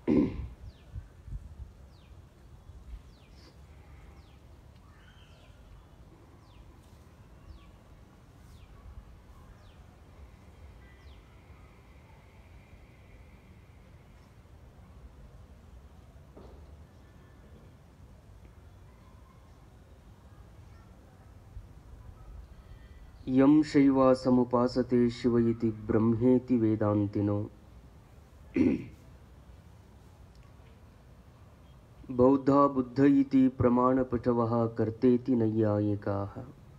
M ಶೈವಾಸಮುಪಾಸತೆ Shiva ಇತಿ ಬ್ರಹ್ಮೇತಿ ವೇದಾಂತಿನೋ ಬೌದ್ಧ ಬುದ್ಧ ಇತಿ ಪ್ರಮಾಣಪಟವಃ ಕರ್ತೇತಿ ನೈಯಾಯಿಕಾಃ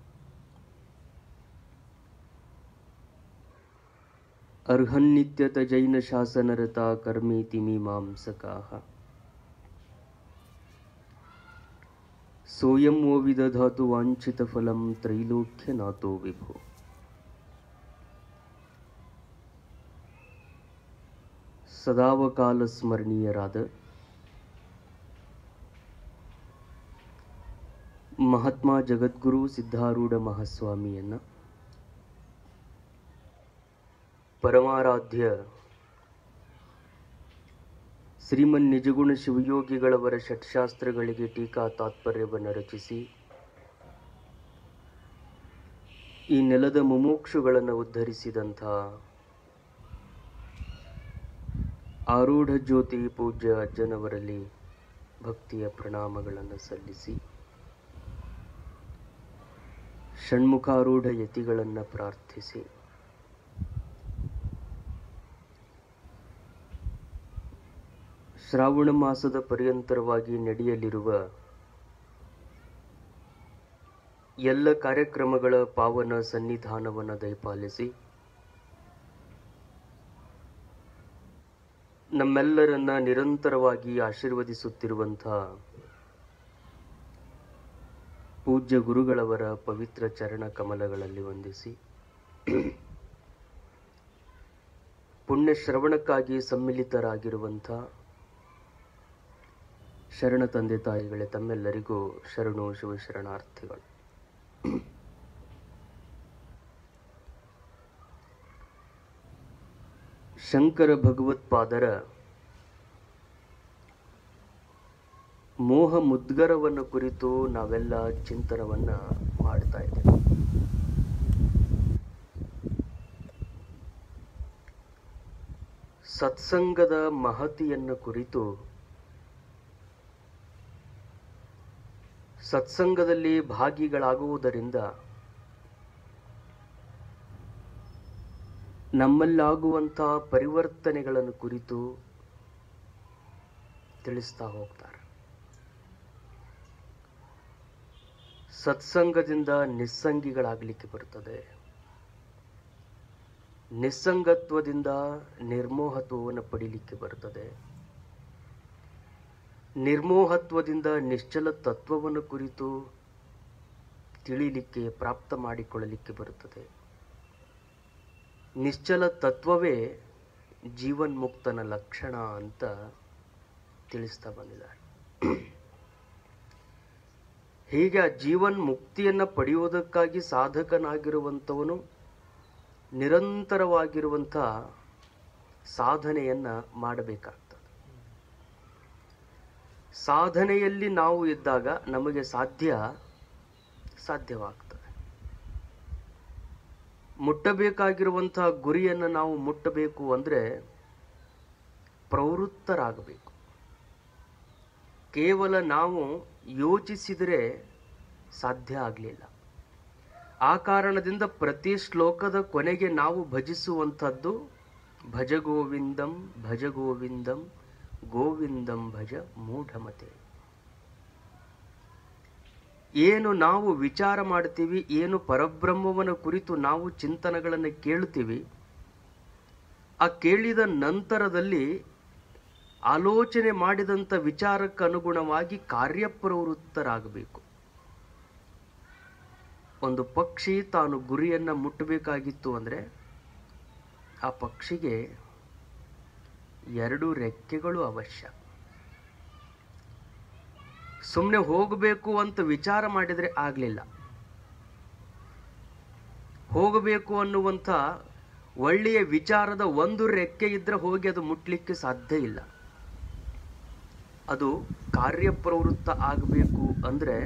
ಅರ್ಹನ್ನಿತ್ಯತ ಜೈನ ಶಾಸನರತ ಕರ್ಮೇತಿ ಮೀಮಾಂಸಕಾಃ ಸೋಯಂ ವೋ ವಿದಧಾತು ವಾಂಛಿತ ಫಲಂ ತ್ರೈಲೋಕ್ಯನಾಥೋ ವಿಭೋ. ಸದಾವಕಾಲ ಸ್ಮರಣೀಯರಾದ ಮಹಾತ್ಮ ಜಗದ್ಗುರು ಸಿದ್ಧಾರೂಢ ಮಹಾಸ್ವಾಮಿಯನ್ನ, ಪರಮಾರಾಧ್ಯ ಶ್ರೀಮನ್ ನಿಜಗುಣ ಶಿವಯೋಗಿಗಳವರ ಷಟ್ಶಾಸ್ತ್ರಗಳಿಗೆ ಟೀಕಾ ತಾತ್ಪರ್ಯವನ್ನು ರಚಿಸಿ ಈ ನೆಲದ ಮುಮುಕ್ಷುಗಳನ್ನು ಉದ್ಧರಿಸಿದಂಥ ಆರೂಢ ಜ್ಯೋತಿ ಪೂಜ್ಯ ಅಜ್ಜನವರಲ್ಲಿ ಭಕ್ತಿಯ ಪ್ರಣಾಮಗಳನ್ನು ಸಲ್ಲಿಸಿ ಷಣ್ಮುಖಾರೂಢ ಯತಿಗಳನ್ನು ಪ್ರಾರ್ಥಿಸಿ ಶ್ರಾವಣ ಮಾಸದ ಪರ್ಯಂತರವಾಗಿ ನಡೆಯಲಿರುವ ಎಲ್ಲ ಕಾರ್ಯಕ್ರಮಗಳ ಪಾವನ ಸನ್ನಿಧಾನವನ್ನು ದಯಪಾಲಿಸಿ ನಮ್ಮೆಲ್ಲರನ್ನ ನಿರಂತರವಾಗಿ ಆಶೀರ್ವದಿಸುತ್ತಿರುವಂಥ ಪೂಜ್ಯ ಗುರುಗಳವರ ಪವಿತ್ರ ಚರಣ ಕಮಲಗಳಲ್ಲಿ ವಂದಿಸಿ ಪುಣ್ಯ ಶ್ರವಣಕ್ಕಾಗಿ ಸಮ್ಮಿಲಿತರಾಗಿರುವಂಥ ಶರಣ ತಂದೆ ತಾಯಿಗಳೇ, ತಮ್ಮೆಲ್ಲರಿಗೂ ಶರಣು ಶಿವಶರಣಾರ್ಥಿಗಳು. ಶಂಕರ ಭಗವತ್ಪಾದರ ಮೋಹ ಮುದ್ಗರವನ್ನು ಕುರಿತು ನಾವೆಲ್ಲ ಚಿಂತನವನ್ನ ಮಾಡ್ತಾ ಇದ್ದೇವೆ. ಸತ್ಸಂಗದ ಮಹತಿಯನ್ನು ಕುರಿತು, ಸತ್ಸಂಗದಲ್ಲಿ ಭಾಗಿಗಳಾಗುವುದರಿಂದ ನಮ್ಮಲ್ಲಾಗುವಂಥ ಪರಿವರ್ತನೆಗಳನ್ನು ಕುರಿತು ತಿಳಿಸ್ತಾ ಹೋಗ್ತಾರೆ. ಸತ್ಸಂಗದಿಂದ ನಿಸ್ಸಂಗಿಗಳಾಗಲಿಕ್ಕೆ ಬರ್ತದೆ, ನಿಸ್ಸಂಗತ್ವದಿಂದ ನಿರ್ಮೋಹತ್ವವನ್ನು ಪಡೀಲಿಕ್ಕೆ ಬರ್ತದೆ, ನಿರ್ಮೋಹತ್ವದಿಂದ ನಿಶ್ಚಲ ತತ್ವವನ್ನು ಕುರಿತು ತಿಳಿಲಿಕ್ಕೆ ಪ್ರಾಪ್ತ ಮಾಡಿಕೊಳ್ಳಲಿಕ್ಕೆ ಬರುತ್ತದೆ. ನಿಶ್ಚಲ ತತ್ವವೇ ಜೀವನ್ಮುಕ್ತನ ಲಕ್ಷಣ ಅಂತ ತಿಳಿಸ್ತಾ ಬಂದಿದ್ದಾರೆ. ಹೀಗೆ ಆ ಜೀವನ್ ಮುಕ್ತಿಯನ್ನು ಪಡೆಯುವುದಕ್ಕಾಗಿ ಸಾಧಕನಾಗಿರುವಂಥವನು ನಿರಂತರವಾಗಿರುವಂಥ ಸಾಧನೆಯನ್ನ ಮಾಡಬೇಕಾಗ್ತದೆ. ಸಾಧನೆಯಲ್ಲಿ ನಾವು ಇದ್ದಾಗ ನಮಗೆ ಸಾಧ್ಯವಾಗ್ತದೆ. ಮುಟ್ಟಬೇಕಾಗಿರುವಂತಹ ಗುರಿಯನ್ನು ನಾವು ಮುಟ್ಟಬೇಕು ಅಂದರೆ ಪ್ರವೃತ್ತರಾಗಬೇಕು. ಕೇವಲ ನಾವು ಯೋಚಿಸಿದರೆ ಸಾಧ್ಯ ಆಗಲಿಲ್ಲ. ಆ ಕಾರಣದಿಂದ ಪ್ರತಿ ಶ್ಲೋಕದ ಕೊನೆಗೆ ನಾವು ಭಜಿಸುವಂಥದ್ದು ಭಜ ಗೋವಿಂದಂ ಭಜ ಗೋವಿಂದಂ ಗೋವಿಂದಂ ಭಜ ಮೂಢಮತೆ. ಏನು ನಾವು ವಿಚಾರ ಮಾಡ್ತೀವಿ, ಏನು ಪರಬ್ರಹ್ಮವನ್ನು ಕುರಿತು ನಾವು ಚಿಂತನೆಗಳನ್ನು ಕೇಳ್ತೀವಿ, ಆ ಕೇಳಿದ ನಂತರದಲ್ಲಿ ಆಲೋಚನೆ ಮಾಡಿದಂಥ ವಿಚಾರಕ್ಕೆ ಅನುಗುಣವಾಗಿ ಕಾರ್ಯಪ್ರವೃತ್ತರಾಗಬೇಕು. ಒಂದು ಪಕ್ಷಿ ತಾನು ಗುರಿಯನ್ನು ಮುಟ್ಟಬೇಕಾಗಿತ್ತು ಅಂದರೆ ಆ ಪಕ್ಷಿಗೆ 2 ರೆಕ್ಕೆಗಳು ಅವಶ್ಯ. ಸುಮ್ಮನೆ ಹೋಗಬೇಕು ಅಂತ ವಿಚಾರ ಮಾಡಿದರೆ ಆಗಲಿಲ್ಲ. ಹೋಗಬೇಕು ಅನ್ನುವಂಥ ಒಳ್ಳೆಯ ವಿಚಾರದ 1 ರೆಕ್ಕೆ ಇದ್ರೆ ಹೋಗಿ ಅದು ಮುಟ್ಲಿಕ್ಕೆ ಸಾಧ್ಯ ಇಲ್ಲ. ಅದು ಕಾರ್ಯಪ್ರವೃತ್ತ ಆಗಬೇಕು ಅಂದರೆ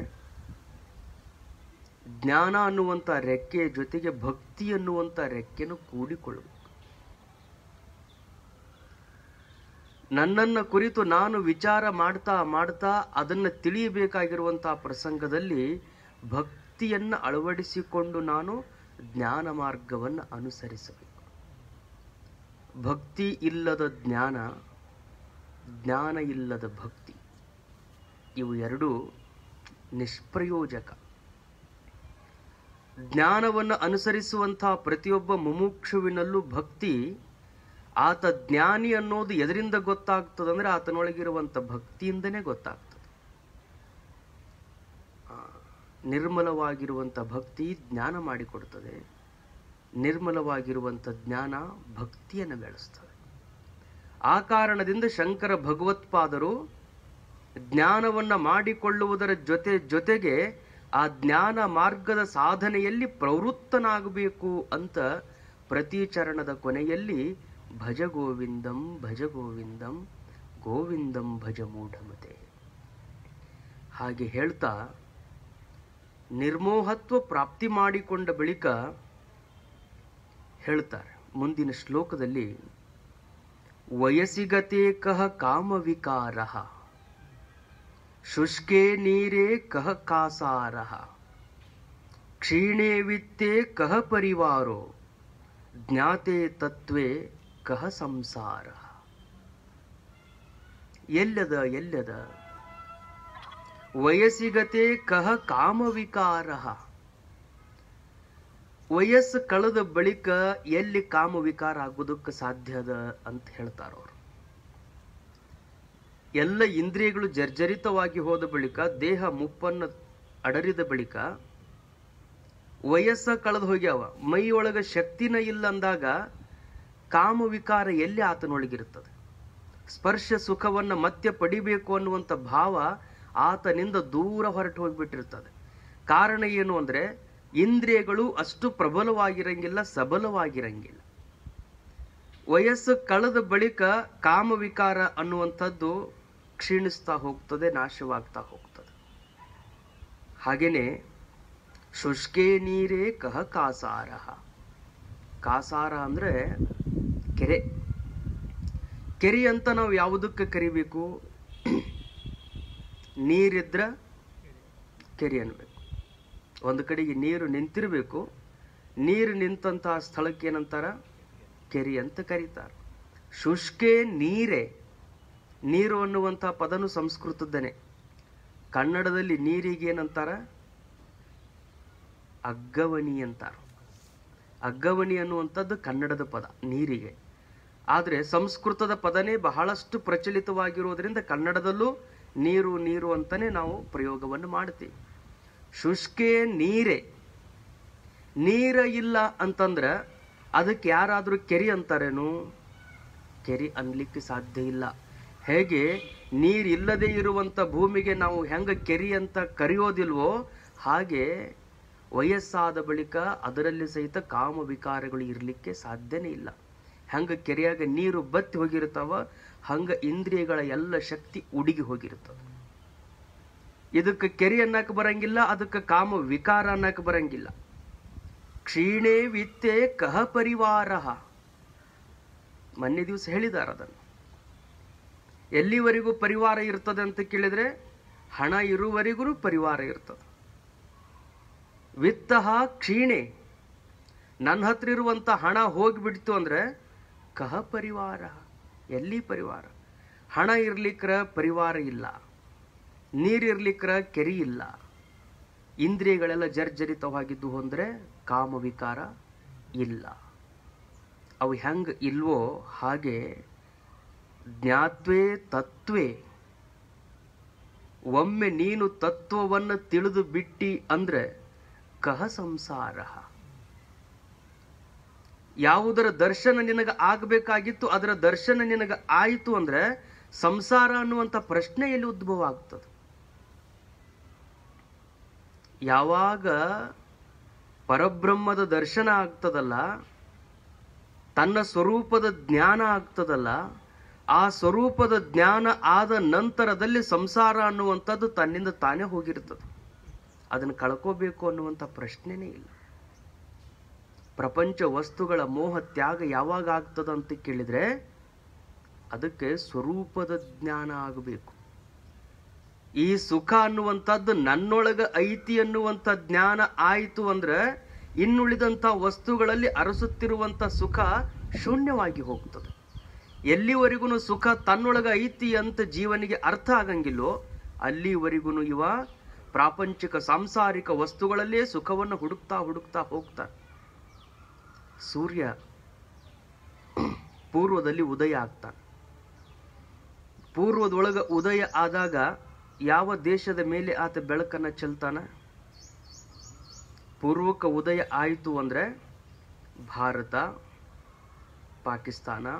ಜ್ಞಾನ ಅನ್ನುವಂಥ ರೆಕ್ಕೆಯ ಜೊತೆಗೆ ಭಕ್ತಿ ಅನ್ನುವಂಥ ರೆಕ್ಕೆಯನ್ನು ಕೂಡಿಕೊಳ್ಳಬೇಕು. ನನ್ನನ್ನು ಕುರಿತು ನಾನು ವಿಚಾರ ಮಾಡ್ತಾ ಮಾಡ್ತಾ ಅದನ್ನು ತಿಳಿಯಬೇಕಾಗಿರುವಂತಹ ಪ್ರಸಂಗದಲ್ಲಿ ಭಕ್ತಿಯನ್ನು ಅಳವಡಿಸಿಕೊಂಡು ನಾನು ಜ್ಞಾನ ಮಾರ್ಗವನ್ನು ಅನುಸರಿಸಬೇಕು. ಭಕ್ತಿ ಇಲ್ಲದ ಜ್ಞಾನ, ಜ್ಞಾನ ಇಲ್ಲದ ಭಕ್ತಿ, ಇವು ಎರಡೂ ನಿಷ್ಪ್ರಯೋಜಕ. ಜ್ಞಾನವನ್ನು ಅನುಸರಿಸುವಂತಹ ಪ್ರತಿಯೊಬ್ಬ ಮುಮುಕ್ಷುವಿನಲ್ಲೂ ಭಕ್ತಿ, ಆತ ಜ್ಞಾನಿ ಅನ್ನೋದು ಎದರಿಂದ ಗೊತ್ತಾಗ್ತದಂದ್ರೆ ಆತನೊಳಗಿರುವಂಥ ಭಕ್ತಿಯಿಂದನೇ ಗೊತ್ತಾಗ್ತದೆ. ನಿರ್ಮಲವಾಗಿರುವಂಥ ಭಕ್ತಿ ಜ್ಞಾನ ಮಾಡಿಕೊಡ್ತದೆ, ನಿರ್ಮಲವಾಗಿರುವಂಥ ಜ್ಞಾನ ಭಕ್ತಿಯನ್ನು ಬೆಳೆಸ್ತದೆ. ಆ ಕಾರಣದಿಂದ ಶಂಕರ ಭಗವತ್ಪಾದರು ಜ್ಞಾನವನ್ನು ಮಾಡಿಕೊಳ್ಳುವುದರ ಜೊತೆಗೆ ಆ ಜ್ಞಾನ ಮಾರ್ಗದ ಸಾಧನೆಯಲ್ಲಿ ಪ್ರವೃತ್ತನಾಗಬೇಕು ಅಂತ ಪ್ರತಿ ಚರಣದ ಕೊನೆಯಲ್ಲಿ ಭಜ ಗೋವಿಂದಂ ಭಜ ಗೋವಿಂದಂ ಗೋವಿಂದಂ ಭಜ ಮೂಢಮತೆ ಹಾಗೆ ಹೇಳ್ತಾ ನಿರ್ಮೋಹತ್ವ ಪ್ರಾಪ್ತಿ ಮಾಡಿಕೊಂಡ ಬಳಿಕ ಹೇಳ್ತಾರೆ ಮುಂದಿನ ಶ್ಲೋಕದಲ್ಲಿ, ವಯಸ್ಸಿಗತೆ ಕಹ ಕಾಮವಿಕಾರ ಶುಷ್ಕೆ ನೀರೇ ಕಹ ಕಾಸಾರ ಕ್ಷೀಣೇ ವಿತ್ತೇ ಕಹ ಪರಿವಾರೋ ಜ್ಞಾತೆ ತತ್ವೇ ಕಹ ಸಂಸಾರ. ಎಲ್ಲದ ವಯಸ್ಸಿಗತೆ ಕಹ ಕಾಮವಿಕಾರ. ವಯಸ್ಸು ಕಳೆದ ಬಳಿಕ ಎಲ್ಲಿ ಕಾಮವಿಕಾರ ಆಗೋದಕ್ಕೆ ಸಾಧ್ಯ ಅದ ಅಂತ ಹೇಳ್ತಾರವ್ರು. ಎಲ್ಲ ಇಂದ್ರಿಯಗಳು ಜರ್ಜರಿತವಾಗಿ ಹೋದ ಬಳಿಕ, ದೇಹ ಮುಪ್ಪನ್ನು ಅಡರಿದ ಬಳಿಕ, ವಯಸ್ಸ ಕಳೆದು ಹೋಗ್ಯಾವ, ಮೈಯೊಳಗ ಶಕ್ತಿನ ಇಲ್ಲ ಅಂದಾಗ ಕಾಮವಿಕಾರ ಎಲ್ಲಿ ಆತನೊಳಗಿರುತ್ತದೆ. ಸ್ಪರ್ಶ ಸುಖವನ್ನು ಮತ್ತೆ ಪಡಿಬೇಕು ಅನ್ನುವಂಥ ಭಾವ ಆತನಿಂದ ದೂರ ಹೊರಟು ಹೋಗ್ಬಿಟ್ಟಿರ್ತದೆ. ಕಾರಣ ಏನು ಅಂದ್ರೆ ಇಂದ್ರಿಯಗಳು ಅಷ್ಟು ಪ್ರಬಲವಾಗಿರಂಗಿಲ್ಲ, ಸಬಲವಾಗಿರಂಗಿಲ್ಲ. ವಯಸ್ಸು ಕಳೆದ ಬಳಿಕ ಕಾಮವಿಕಾರ ಅನ್ನುವಂಥದ್ದು ಕ್ಷೀಣಿಸ್ತಾ ಹೋಗ್ತದೆ, ನಾಶವಾಗ್ತಾ ಹೋಗ್ತದೆ. ಹಾಗೇನೆ ಶುಷ್ಕೆ ನೀರೇ ಕಹ ಕಾಸಾರ. ಕಾಸಾರ ಅಂದ್ರೆ ಕೆರೆ. ಕೆರೆ ಅಂತ ನಾವು ಯಾವುದಕ್ಕೆ ಕರಿಬೇಕು? ನೀರಿದ್ರ ಕೆರೆ ಅನ್ಬೇಕು. ಒಂದು ಕಡೆಗೆ ನೀರು ನಿಂತಿರಬೇಕು, ನೀರು ನಿಂತಹ ಸ್ಥಳಕ್ಕೆ ಏನಂತಾರ? ಕೆರೆ ಅಂತ ಕರೀತಾರೆ. ಶುಷ್ಕೆ ನೀರೇ. ನೀರು ಅನ್ನುವಂಥ ಪದನು ಸಂಸ್ಕೃತದ್ದನೆ. ಕನ್ನಡದಲ್ಲಿ ನೀರಿಗೆ ಏನಂತಾರ? ಅಗ್ಗವಣಿ ಅಂತಾರ. ಅಗ್ಗವಣಿ ಅನ್ನುವಂಥದ್ದು ಕನ್ನಡದ ಪದ ನೀರಿಗೆ. ಆದರೆ ಸಂಸ್ಕೃತದ ಪದನೇ ಬಹಳಷ್ಟು ಪ್ರಚಲಿತವಾಗಿರುವುದರಿಂದ ಕನ್ನಡದಲ್ಲೂ ನೀರು ನೀರು ಅಂತಾನೆ ನಾವು ಪ್ರಯೋಗವನ್ನು ಮಾಡ್ತೀವಿ. ಶುಷ್ಕೆ ನೀರೇ. ನೀರ ಇಲ್ಲ ಅಂತಂದ್ರೆ ಅದಕ್ಕೆ ಯಾರಾದರೂ ಕೆರೆ ಅಂತಾರೇನು? ಕೆರೆ ಅನ್ಲಿಕ್ಕೆ ಸಾಧ್ಯ ಇಲ್ಲ. ಹೇಗೆ ನೀರಿಲ್ಲದೆ ಇರುವಂಥ ಭೂಮಿಗೆ ನಾವು ಹೆಂಗೆ ಕೆರೆ ಅಂತ ಕರೆಯೋದಿಲ್ವೋ, ಹಾಗೆ ವಯಸ್ಸಾದ ಬಳಿಕ ಅದರಲ್ಲಿ ಸಹಿತ ಕಾಮ ವಿಕಾರಗಳು ಇರಲಿಕ್ಕೆ ಸಾಧ್ಯನೇ ಇಲ್ಲ. ಹಂಗೆ ಕೆರೆಯಾಗ ನೀರು ಬತ್ತಿ ಹೋಗಿರ್ತಾವ, ಹಂಗ ಇಂದ್ರಿಯಗಳ ಎಲ್ಲ ಶಕ್ತಿ ಉಡುಗಿ ಹೋಗಿರ್ತದೆ. ಇದಕ್ಕೆ ಕೆರೆ ಅನ್ನಕ್ಕೆ ಬರಂಗಿಲ್ಲ, ಅದಕ್ಕೆ ಕಾಮ ವಿಕಾರ ಅನ್ನಕ್ಕೆ ಬರಂಗಿಲ್ಲ. ಕ್ಷೀಣೇ ವಿತ್ತೇ ಕಹ ಪರಿವಾರ. ಮೊನ್ನೆ ದಿವಸ ಹೇಳಿದಾರ ಅದನ್ನು. ಎಲ್ಲಿವರೆಗೂ ಪರಿವಾರ ಇರ್ತದೆ ಅಂತ ಕೇಳಿದ್ರೆ, ಹಣ ಇರುವವರೆಗೂ ಪರಿವಾರ ಇರ್ತದೆ. ವಿತ್ತ ಕ್ಷೀಣೆ. ನನ್ನ ಹತ್ರ ಇರುವಂತ ಹಣ ಹೋಗಿಬಿಡ್ತು ಅಂದ್ರೆ ಕಹ ಪರಿವಾರ. ಎಲ್ಲಿ ಪರಿವಾರ? ಹಣ ಇರ್ಲಿಕ್ರ ಪರಿವಾರ ಇಲ್ಲ, ನೀರಿರ್ಲಿಕ್ರ ಕೆರೆ ಇಲ್ಲ, ಇಂದ್ರಿಯಗಳೆಲ್ಲ ಜರ್ಜರಿತವಾಗಿದ್ದು ಅಂದ್ರೆ ಕಾಮವಿಕಾರ ಇಲ್ಲ. ಅವು ಹೆಂಗ ಇಲ್ವೋ ಹಾಗೆ ಜ್ಞಾತ್ವೇ ತತ್ವೇ. ಒಮ್ಮೆ ನೀನು ತತ್ವವನ್ನು ತಿಳಿದು ಬಿಟ್ಟಿ ಅಂದ್ರೆ ಕಹ ಸಂಸಾರ. ಯಾವುದರ ದರ್ಶನ ನಿನಗೆ ಆಗಬೇಕಾಗಿತ್ತು ಅದರ ದರ್ಶನ ನಿನಗೆ ಆಯಿತು ಅಂದ್ರೆ ಸಂಸಾರ ಅನ್ನುವಂಥ ಪ್ರಶ್ನೆ ಎಲ್ಲಿ ಉದ್ಭವ ಆಗ್ತದೆ? ಯಾವಾಗ ಪರಬ್ರಹ್ಮದ ದರ್ಶನ ಆಗ್ತದಲ್ಲ, ತನ್ನ ಸ್ವರೂಪದ ಜ್ಞಾನ ಆಗ್ತದಲ್ಲ, ಆ ಸ್ವರೂಪದ ಜ್ಞಾನ ಆದ ನಂತರದಲ್ಲಿ ಸಂಸಾರ ಅನ್ನುವಂಥದ್ದು ತನ್ನಿಂದ ತಾನೇ ಹೋಗಿರ್ತದೆ. ಅದನ್ನು ಕಳ್ಕೋಬೇಕು ಅನ್ನುವಂಥ ಪ್ರಶ್ನೆನೇ ಇಲ್ಲ. ಪ್ರಪಂಚ ವಸ್ತುಗಳ ಮೋಹ ತ್ಯಾಗ ಯಾವಾಗ ಆಗ್ತದಂತ ಕೇಳಿದ್ರೆ ಅದಕ್ಕೆ ಸ್ವರೂಪದ ಜ್ಞಾನ ಆಗಬೇಕು. ಈ ಸುಖ ಅನ್ನುವಂಥದ್ದು ನನ್ನೊಳಗ ಐತಿ ಅನ್ನುವಂಥ ಜ್ಞಾನ ಆಯಿತು ಅಂದ್ರೆ ಇನ್ನುಳಿದಂಥ ವಸ್ತುಗಳಲ್ಲಿ ಅರಸುತ್ತಿರುವಂಥ ಸುಖ ಶೂನ್ಯವಾಗಿ ಹೋಗ್ತದೆ. ಎಲ್ಲಿವರೆಗೂ ಸುಖ ತನ್ನೊಳಗ ಐತಿ ಅಂತ ಜೀವನಿಗೆ ಅರ್ಥ ಆಗಂಗಿಲ್ಲೋ ಅಲ್ಲಿವರೆಗೂ ಇವ ಪ್ರಾಪಂಚಿಕ ಸಾಂಸಾರಿಕ ವಸ್ತುಗಳಲ್ಲೇ ಸುಖವನ್ನು ಹುಡುಕ್ತಾ ಹುಡುಕ್ತಾ ಹೋಗ್ತಾನೆ. ಸೂರ್ಯ ಪೂರ್ವದಲ್ಲಿ ಉದಯ ಆಗ್ತಾನೆ. ಪೂರ್ವದೊಳಗ ಉದಯ ಆದಾಗ ಯಾವ ದೇಶದ ಮೇಲೆ ಆತ ಬೆಳಕನ್ನ ಚೆಲ್ತಾನ? ಪೂರ್ವಕ ಉದಯ ಆಯಿತು ಅಂದ್ರೆ ಭಾರತ, ಪಾಕಿಸ್ತಾನ,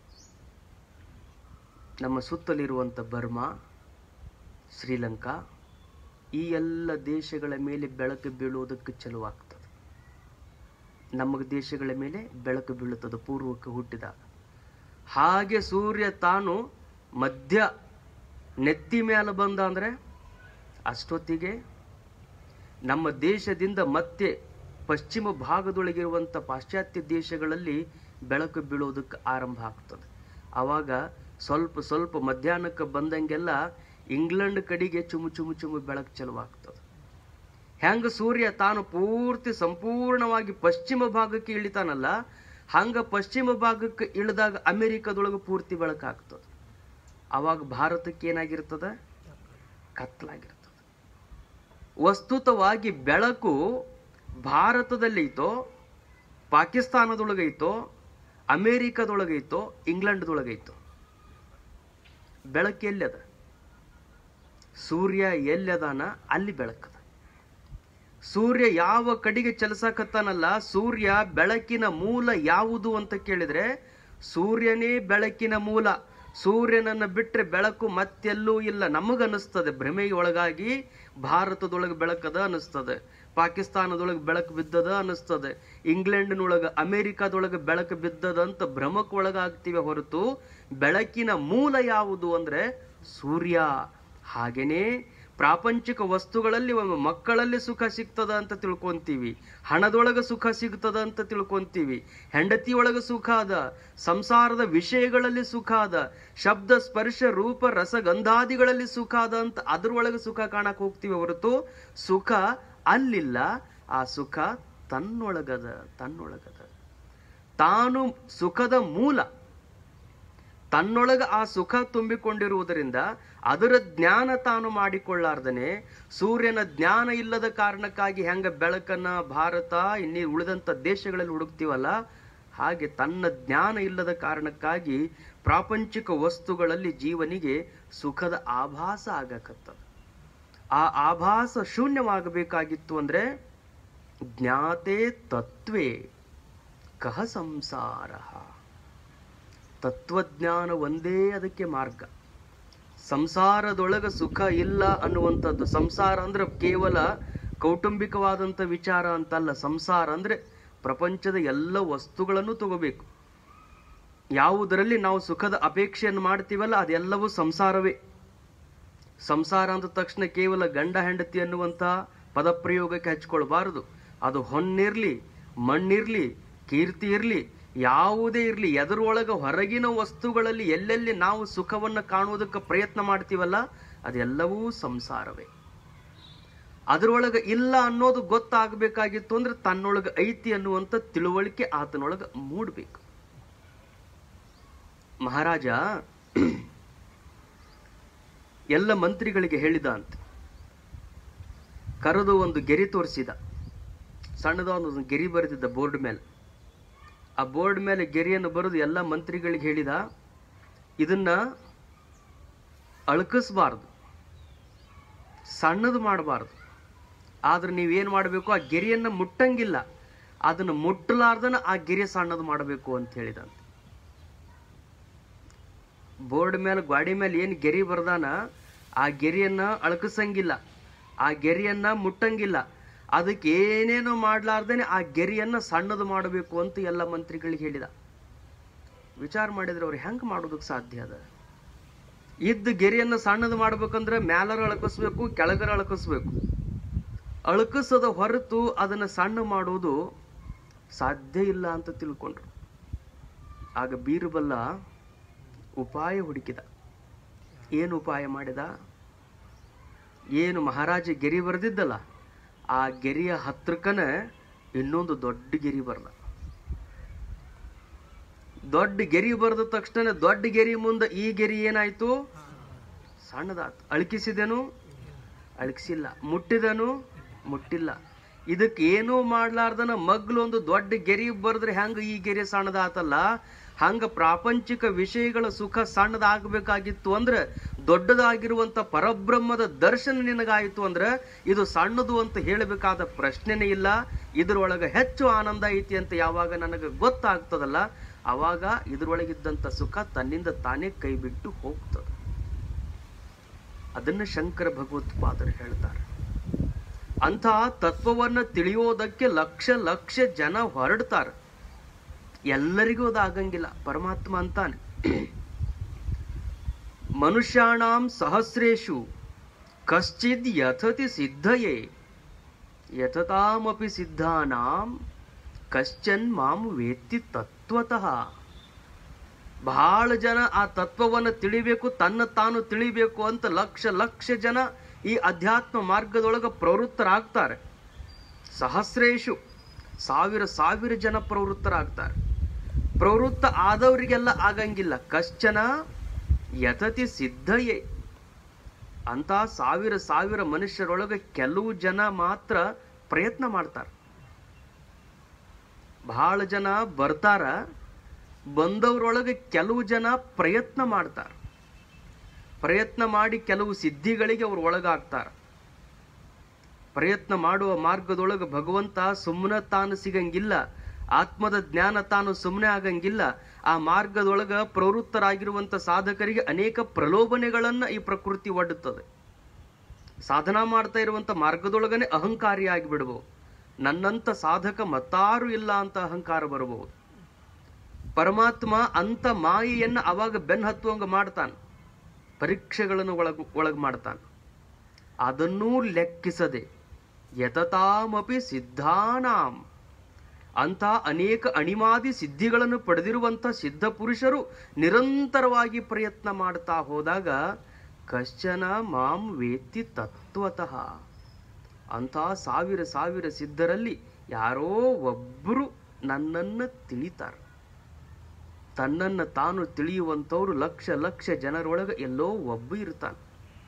ನಮ್ಮ ಸುತ್ತಲಿರುವಂಥ ಬರ್ಮಾ, ಶ್ರೀಲಂಕಾ, ಈ ಎಲ್ಲ ದೇಶಗಳ ಮೇಲೆ ಬೆಳಕು ಬೀಳುವುದಕ್ಕೆ ಚಲುವಾಗ್ತದೆ. ನಮ್ಮ ದೇಶಗಳ ಮೇಲೆ ಬೆಳಕು ಬೀಳುತ್ತದೆ ಪೂರ್ವಕ್ಕೆ ಹುಟ್ಟಿದಾಗ. ಹಾಗೆ ಸೂರ್ಯ ತಾನು ಮಧ್ಯ ನೆತ್ತಿ ಮೇಲೆ ಬಂದ ಅಂದ್ರೆ ಅಷ್ಟೊತ್ತಿಗೆ ನಮ್ಮ ದೇಶದಿಂದ ಮತ್ತೆ ಪಶ್ಚಿಮ ಭಾಗದೊಳಗಿರುವಂಥ ಪಾಶ್ಚಾತ್ಯ ದೇಶಗಳಲ್ಲಿ ಬೆಳಕು ಬೀಳೋದಕ್ಕೆ ಆರಂಭ ಆಗ್ತದೆ. ಆವಾಗ ಸ್ವಲ್ಪ ಸ್ವಲ್ಪ ಮಧ್ಯಾಹ್ನಕ್ಕೆ ಬಂದಂಗೆಲ್ಲ ಇಂಗ್ಲೆಂಡ್ ಕಡೆಗೆ ಚುಮು ಚುಮು ಚುಮು ಬೆಳಕು ಚಲುವಾಗ್ತದೆ. ಹೆಂಗ ಸೂರ್ಯ ತಾನು ಪೂರ್ತಿ ಸಂಪೂರ್ಣವಾಗಿ ಪಶ್ಚಿಮ ಭಾಗಕ್ಕೆ ಇಳಿತಾನಲ್ಲ, ಹಂಗ ಪಶ್ಚಿಮ ಭಾಗಕ್ಕೆ ಇಳಿದಾಗ ಅಮೆರಿಕದೊಳಗೆ ಪೂರ್ತಿ ಬೆಳಕಾಗ್ತದೆ. ಅವಾಗ ಭಾರತಕ್ಕೆ ಏನಾಗಿರ್ತದೆ? ಕತ್ತಲಾಗಿರ್ತದೆ. ವಸ್ತುತವಾಗಿ ಬೆಳಕು ಭಾರತದಲ್ಲೈತೋ, ಪಾಕಿಸ್ತಾನದೊಳಗೈತೋ, ಅಮೆರಿಕದೊಳಗೈತೋ, ಇಂಗ್ಲೆಂಡ್ದೊಳಗೈತೋ? ಬೆಳಕು ಎಲ್ಲದ? ಸೂರ್ಯ ಎಲ್ಲದಾನ ಅಲ್ಲಿ ಬೆಳಕದ. ಸೂರ್ಯ ಯಾವ ಕಡೆಗೆ ಚಲಿಸಕತ್ತಾನಲ್ಲ, ಸೂರ್ಯ ಬೆಳಕಿನ ಮೂಲ ಯಾವುದು ಅಂತ ಕೇಳಿದ್ರೆ ಸೂರ್ಯನೇ ಬೆಳಕಿನ ಮೂಲ. ಸೂರ್ಯನನ್ನ ಬಿಟ್ಟರೆ ಬೆಳಕು ಮತ್ತೆಲ್ಲೂ ಇಲ್ಲ. ನಮಗನ್ನಿಸ್ತದೆ, ಭ್ರಮೆಗೆ ಒಳಗಾಗಿ ಭಾರತದೊಳಗೆ ಬೆಳಕದ ಅನ್ನಿಸ್ತದೆ, ಪಾಕಿಸ್ತಾನದೊಳಗೆ ಬೆಳಕು ಬಿದ್ದದ ಅನ್ನಿಸ್ತದೆ, ಇಂಗ್ಲೆಂಡ್ನೊಳಗೆ ಅಮೆರಿಕಾದೊಳಗೆ ಬೆಳಕು ಬಿದ್ದದ ಅಂತ ಭ್ರಮಕ್ಕೆ ಒಳಗಾಗ್ತೀವಿ ಹೊರತು ಬೆಳಕಿನ ಮೂಲ ಯಾವುದು ಅಂದ್ರೆ ಸೂರ್ಯ. ಹಾಗೇನೆ ಪ್ರಾಪಂಚಿಕ ವಸ್ತುಗಳಲ್ಲಿ ಮಕ್ಕಳಲ್ಲಿ ಸುಖ ಸಿಗ್ತದ ಅಂತ ತಿಳ್ಕೊಂತೀವಿ, ಹಣದೊಳಗೆ ಸುಖ ಸಿಗ್ತದ ಅಂತ ತಿಳ್ಕೊಂತೀವಿ, ಹೆಂಡತಿಯೊಳಗೆ ಸುಖ ಅದ, ಸಂಸಾರದ ವಿಷಯಗಳಲ್ಲಿ ಸುಖ ಅದ, ಶಬ್ದ ಸ್ಪರ್ಶ ರೂಪ ರಸಗಂಧಾದಿಗಳಲ್ಲಿ ಸುಖ ಅದ ಅಂತ ಅದ್ರೊಳಗೆ ಸುಖ ಕಾಣಕ್ ಹೋಗ್ತೀವಿ ಹೊರತು ಸುಖ ಅಲ್ಲಿಲ್ಲ. ಆ ಸುಖ ತನ್ನೊಳಗದ. ತಾನು ಸುಖದ ಮೂಲ. ತನ್ನೊಳಗ ಆ ಸುಖ ತುಂಬಿಕೊಂಡಿರುವುದರಿಂದ ಅದರ ಜ್ಞಾನ ತಾನು ಮಾಡಿಕೊಳ್ಳಾರ್ದನೆ ಸೂರ್ಯನ ಜ್ಞಾನ ಇಲ್ಲದ ಕಾರಣಕ್ಕಾಗಿ ಹೆಂಗ ಬೆಳಕನ್ನ ಭಾರತ ಇನ್ನೀ ಉಳಿದಂಥ ದೇಶಗಳಲ್ಲಿ ಹುಡುಕ್ತೀವಲ್ಲ, ಹಾಗೆ ತನ್ನ ಜ್ಞಾನ ಇಲ್ಲದ ಕಾರಣಕ್ಕಾಗಿ ಪ್ರಾಪಂಚಿಕ ವಸ್ತುಗಳಲ್ಲಿ ಜೀವನಿಗೆ ಸುಖದ ಆಭಾಸ ಆಗಕತ್ತದ. ಆ ಆಭಾಸ ಶೂನ್ಯವಾಗಬೇಕಾಗಿತ್ತು ಅಂದ್ರೆ ಜ್ಞಾತೆ ತತ್ವೇ ಕಹ ಸಂಸಾರ. ತತ್ವಜ್ಞಾನ ಒಂದೇ ಅದಕ್ಕೆ ಮಾರ್ಗ. ಸಂಸಾರದೊಳಗ ಸುಖ ಇಲ್ಲ ಅನ್ನುವಂಥದ್ದು. ಸಂಸಾರ ಅಂದ್ರೆ ಕೇವಲ ಕೌಟುಂಬಿಕವಾದಂಥ ವಿಚಾರ ಅಂತಲ್ಲ. ಸಂಸಾರ ಅಂದ್ರೆ ಪ್ರಪಂಚದ ಎಲ್ಲ ವಸ್ತುಗಳನ್ನು ತಗೋಬೇಕು. ಯಾವುದರಲ್ಲಿ ನಾವು ಸುಖದ ಅಪೇಕ್ಷೆಯನ್ನು ಮಾಡ್ತೀವಲ್ಲ ಅದೆಲ್ಲವೂ ಸಂಸಾರವೇ. ಸಂಸಾರ ಅಂದ ತಕ್ಷಣ ಕೇವಲ ಗಂಡ ಹೆಂಡತಿ ಅನ್ನುವಂಥ ಪದಪ್ರಯೋಗಕ್ಕೆ ಹಚ್ಕೊಳ್ಬಾರದು. ಅದು ಹೊನ್ನಿರ್ಲಿ, ಮಣ್ಣಿರ್ಲಿ, ಕೀರ್ತಿ ಇರ್ಲಿ, ಯಾವುದೇ ಇರಲಿ, ಎದರೊಳಗೆ ಹೊರಗಿನ ವಸ್ತುಗಳಲ್ಲಿ ಎಲ್ಲೆಲ್ಲಿ ನಾವು ಸುಖವನ್ನು ಕಾಣುವುದಕ್ಕೆ ಪ್ರಯತ್ನ ಮಾಡ್ತೀವಲ್ಲ ಅದೆಲ್ಲವೂ ಸಂಸಾರವೇ. ಅದರೊಳಗೆ ಇಲ್ಲ ಅನ್ನೋದು ಗೊತ್ತಾಗಬೇಕಾಗಿತ್ತು ಅಂದ್ರೆ ತನ್ನೊಳಗೆ ಐತಿ ಅನ್ನುವಂಥ ತಿಳುವಳಿಕೆ ಆತನೊಳಗೆ ಮೂಡಬೇಕು. ಮಹಾರಾಜ ಎಲ್ಲ ಮಂತ್ರಿಗಳಿಗೆ ಹೇಳಿದ ಅಂತ ಕರೆದು ಒಂದು ಗೆರಿ ತೋರಿಸಿದ. ಸಣ್ಣದ ಒಂದು ಗೆರಿ ಬರೆದಿದ್ದ ಬೋರ್ಡ್ ಮೇಲೆ. ಆ ಬೋರ್ಡ್ ಮೇಲೆ ಗೆರೆಯನ್ನು ಬರೆದು ಎಲ್ಲ ಮಂತ್ರಿಗಳಿಗೆ ಹೇಳಿದ, ಇದನ್ನ ಅಳಕಿಸ್ಬಾರ್ದು, ಸಣ್ಣದು ಮಾಡಬಾರ್ದು. ಆದ್ರೆ ನೀವೇನು ಮಾಡಬೇಕು, ಆ ಗೆರೆಯನ್ನು ಮುಟ್ಟಂಗಿಲ್ಲ, ಅದನ್ನು ಮುಟ್ಟಲಾರ್ದನ ಆ ಗೆರೆ ಸಣ್ಣದು ಮಾಡಬೇಕು ಅಂತ ಹೇಳಿದಂತೆ. ಬೋರ್ಡ್ ಮೇಲೆ ಗಾಡಿ ಮೇಲೆ ಏನು ಗೆರೆ ಬರ್ದಾನ ಆ ಗೆರೆಯನ್ನ ಅಳಕಿಸಂಗಿಲ್ಲ, ಆ ಗೆರೆಯನ್ನ ಮುಟ್ಟಂಗಿಲ್ಲ, ಅದಕ್ಕೆ ಏನೇನು ಮಾಡ್ಲಾರ್ದೇನೆ ಆ ಗೆರೆಯನ್ನ ಸಣ್ಣದು ಮಾಡಬೇಕು ಅಂತ ಎಲ್ಲ ಮಂತ್ರಿಗಳಿಗೆ ಹೇಳಿದ. ವಿಚಾರ ಮಾಡಿದ್ರೆ ಅವ್ರು ಹೆಂಗೆ ಮಾಡೋದಕ್ಕೆ ಸಾಧ್ಯ ಅದ? ಇದ್ದ ಗೆರೆಯನ್ನು ಸಣ್ಣದು ಮಾಡ್ಬೇಕಂದ್ರೆ ಮ್ಯಾಲರ ಅಳಕಿಸ್ಬೇಕು, ಕೆಳಗರ ಅಳಕಿಸ್ಬೇಕು. ಅಳಕಿಸದ ಹೊರತು ಅದನ್ನ ಸಣ್ಣ ಮಾಡೋದು ಸಾಧ್ಯ ಇಲ್ಲ ಅಂತ ತಿಳ್ಕೊಂಡ್ರು. ಆಗ ಬೀರ್ಬಲ್ಲ ಉಪಾಯ ಹುಡುಕಿದ. ಏನು ಉಪಾಯ ಮಾಡಿದ? ಏನು ಮಹಾರಾಜ ಗೆರಿ ಬರೆದಿದ್ದಲ್ಲ, ಆ ಗೆರಿಯ ಹತ್ರಕ್ಕನ ಇನ್ನೊಂದು ದೊಡ್ಡ ಗೆರಿ ಬರ್ದ. ದೊಡ್ಡ ಗೆರಿ ಬರೆದ ತಕ್ಷಣ ದೊಡ್ಡ ಗೆರಿ ಮುಂದೆ ಈ ಗೆರಿ ಏನಾಯ್ತು? ಸಣ್ಣದಾತು. ಅಳಕಿಸಿದನು? ಅಳಕಿಸಿಲ್ಲ. ಮುಟ್ಟಿದನು? ಮುಟ್ಟಿಲ್ಲ. ಇದಕ್ಕೆ ಏನೂ ಮಾಡ್ಲಾರ್ದನ ಮಗ್ಲು ಒಂದು ದೊಡ್ಡ ಗೆರಿ ಬರೆದ್ರೆ ಹೆಂಗ ಈ ಗೆರಿ ಸಣ್ಣದಾತಲ್ಲ, ಹಂಗ ಪ್ರಾಪಂಚಿಕ ವಿಷಯಗಳ ಸುಖ ಸಣ್ಣದಾಗಬೇಕಾಗಿತ್ತು ಅಂದ್ರೆ, ದೊಡ್ಡದಾಗಿರುವಂತ ಪರಬ್ರಹ್ಮದ ದರ್ಶನ ನಿನಗಾಯಿತು ಅಂದ್ರೆ ಇದು ಸಣ್ಣದು ಅಂತ ಹೇಳಬೇಕಾದ ಪ್ರಶ್ನೆನೇ ಇಲ್ಲ. ಇದ್ರೊಳಗೆ ಹೆಚ್ಚು ಆನಂದ ಐತಿ ಅಂತ ಯಾವಾಗ ನನಗೆ ಗೊತ್ತಾಗ್ತದಲ್ಲ, ಅವಾಗ ಇದ್ರೊಳಗಿದ್ದಂತ ಸುಖ ತನ್ನಿಂದ ತಾನೇ ಕೈ ಬಿಟ್ಟು ಹೋಗ್ತದೆ. ಅದನ್ನ ಶಂಕರ ಭಗವತ್ಪಾದರು ಹೇಳ್ತಾರೆ. ಅಂಥ ತತ್ವವನ್ನ ತಿಳಿಯೋದಕ್ಕೆ ಲಕ್ಷ ಲಕ್ಷ ಜನ ಹೊರಡ್ತಾರೆ. ಎಲ್ಲರಿಗೂ ಅದಾಗಂಗಿಲ್ಲ. ಪರಮಾತ್ಮ ಅಂತಾನೆ, ಮನುಷ್ಯಾಣಾಂ ಸಹಸ್ರೇಷು ಕಶ್ಚಿದ್ ಯಥತಿ ಸಿದ್ಧಯೇ ಯಥತಾಮಪಿ ಸಿದ್ಧಾನಾಂ ಕಶ್ಚನ್ ಮಾಂ ವೇತ್ತಿ ತತ್ವತಃ. ಬಹಳ ಜನ ಆ ತತ್ವವನ್ನು ತಿಳಿಬೇಕು, ತನ್ನ ತಾನು ತಿಳಿಬೇಕು ಅಂತ ಲಕ್ಷ ಲಕ್ಷ ಜನ ಈ ಅಧ್ಯಾತ್ಮ ಮಾರ್ಗದೊಳಗೆ ಪ್ರವೃತ್ತರಾಗ್ತಾರೆ. ಸಹಸ್ರೇಷು, ಸಾವಿರ ಸಾವಿರ ಜನ ಪ್ರವೃತ್ತರಾಗ್ತಾರೆ. ಪ್ರವೃತ್ತ ಆದವರಿಗೆಲ್ಲ ಆಗಂಗಿಲ್ಲ. ಕಶ್ಚನ ಯತತಿ ಸಿದ್ಧಯೇ, ಅಂತ ಸಾವಿರ ಸಾವಿರ ಮನುಷ್ಯರೊಳಗೆ ಕೆಲವು ಜನ ಮಾತ್ರ ಪ್ರಯತ್ನ ಮಾಡ್ತಾರೆ. ಬಹಳ ಜನ ಬರ್ತಾರ, ಬಂದವರೊಳಗೆ ಕೆಲವು ಜನ ಪ್ರಯತ್ನ ಮಾಡ್ತಾರೆ. ಪ್ರಯತ್ನ ಮಾಡಿ ಕೆಲವು ಸಿದ್ಧಿಗಳಿಗೆ ಅವರು ಒಳಗಾಗ್ತಾರ. ಪ್ರಯತ್ನ ಮಾಡುವ ಮಾರ್ಗದೊಳಗೆ ಭಗವಂತ ಸುಮ್ಮನೆ ತಾನು ಸಿಗಂಗಿಲ್ಲ. ಆತ್ಮದ ಜ್ಞಾನ ತಾನು ಸುಮ್ಮನೆ ಆಗಂಗಿಲ್ಲ. ಆ ಮಾರ್ಗದೊಳಗ ಪ್ರವೃತ್ತರಾಗಿರುವಂತ ಸಾಧಕರಿಗೆ ಅನೇಕ ಪ್ರಲೋಭನೆಗಳನ್ನ ಈ ಪ್ರಕೃತಿ ಒಡ್ಡುತ್ತದೆ. ಸಾಧನಾ ಮಾಡ್ತಾ ಇರುವಂತ ಮಾರ್ಗದೊಳಗನೆ ಅಹಂಕಾರಿಯಾಗಿ ಬಿಡಬಹುದು. ನನ್ನಂತ ಸಾಧಕ ಮತ್ತಾರು ಇಲ್ಲ ಅಂತ ಅಹಂಕಾರ ಬರಬಹುದು. ಪರಮಾತ್ಮ ಅಂತ ಮಾಯೆಯನ್ನ ಅವಾಗ ಬೆನ್ ಹತ್ತುವಂಗ ಮಾಡ್ತಾನೆ. ಪರೀಕ್ಷೆಗಳನ್ನು ಒಳಗ್ ಮಾಡ್ತಾನೆ. ಅದನ್ನೂ ಲೆಕ್ಕಿಸದೆ ಯತತಾಮಪಿ ಸಿದ್ಧಾನಾಂ, ಅಂತ ಅನೇಕ ಅಣಿಮಾದಿ ಸಿದ್ಧಿಗಳನ್ನು ಪಡೆದಿರುವಂತ ಸಿದ್ಧ ಪುರುಷರು ನಿರಂತರವಾಗಿ ಪ್ರಯತ್ನ ಮಾಡ್ತಾ ಹೋದಾಗ ಕಶ್ಚನ ಮಾಂ ವೇತ್ತಿ ತತ್ವತಃ, ಅಂತ ಸಾವಿರ ಸಾವಿರ ಸಿದ್ಧರಲ್ಲಿ ಯಾರೋ ಒಬ್ಬರು ನನ್ನನ್ನು ತಿಳಿತಾರೆ. ತನ್ನನ್ನು ತಾನು ತಿಳಿಯುವಂಥವ್ರು ಲಕ್ಷ ಲಕ್ಷ ಜನರೊಳಗೆ ಎಲ್ಲೋ ಒಬ್ಬ ಇರ್ತಾನೆ.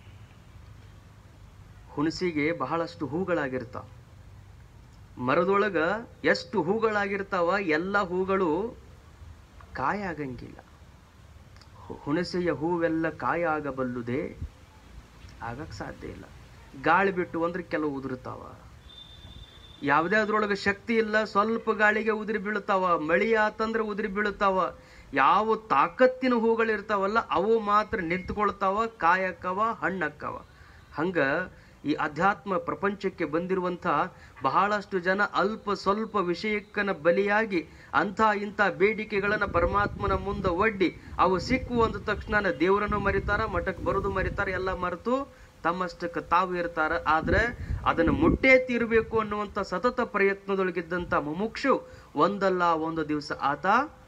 ಹುಣಸಿಗೆ ಬಹಳಷ್ಟು ಹೂಗಳಾಗಿರ್ತಾವ. ಮರದೊಳಗ ಎಷ್ಟು ಹೂಗಳಾಗಿರ್ತಾವ, ಎಲ್ಲ ಹೂಗಳು ಕಾಯಾಗಂಗಿಲ್ಲ. ಹುಣಸೆಯ ಹೂವೆಲ್ಲ ಕಾಯ ಆಗಬಲ್ಲುದೇ? ಆಗಕ್ಕೆ ಸಾಧ್ಯ ಇಲ್ಲ. ಗಾಳಿ ಬಿಟ್ಟು ಅಂದ್ರೆ ಕೆಲವು ಉದುರ್ತಾವ. ಯಾವುದೇ ಅದ್ರೊಳಗೆ ಶಕ್ತಿ ಇಲ್ಲ, ಸ್ವಲ್ಪ ಗಾಳಿಗೆ ಉದುರಿ ಬೀಳ್ತಾವ. ಮಳಿ ಆತಂದ್ರೆ ಉದುರಿ ಬೀಳ್ತಾವ. ಯಾವ ತಾಕತ್ತಿನ ಹೂಗಳಿರ್ತಾವಲ್ಲ ಅವು ಮಾತ್ರ ನಿಂತ್ಕೊಳ್ತಾವ, ಕಾಯಕ್ಕವ, ಹಣ್ಣಕ್ಕವ. ಹಂಗ ಈ ಅಧ್ಯಾತ್ಮ ಪ್ರಪಂಚಕ್ಕೆ ಬಂದಿರುವಂಥ ಬಹಳಷ್ಟು ಜನ ಅಲ್ಪ ಸ್ವಲ್ಪ ವಿಷಯಕ್ಕನ ಬಲಿಯಾಗಿ ಅಂಥ ಇಂಥ ಬೇಡಿಕೆಗಳನ್ನ ಪರಮಾತ್ಮನ ಮುಂದೆ ಒಡ್ಡಿ ಅವು ಸಿಕ್ಕುವ ಅಂದ ತಕ್ಷಣ ದೇವರನ್ನು ಮರಿತಾರ, ಮಠಕ್ಕೆ ಬರೋದು ಮರಿತಾರ, ಎಲ್ಲ ಮರೆತು ತಮ್ಮಷ್ಟಕ್ಕೆ ತಾವು ಇರ್ತಾರ. ಆದ್ರೆ ಅದನ್ನು ಮುಟ್ಟೇ ತೀರಬೇಕು ಅನ್ನುವಂಥ ಸತತ ಪ್ರಯತ್ನದೊಳಗಿದ್ದಂಥ ಮುಮುಕ್ಷು ಒಂದಲ್ಲ ಒಂದು ದಿವಸ ಆತ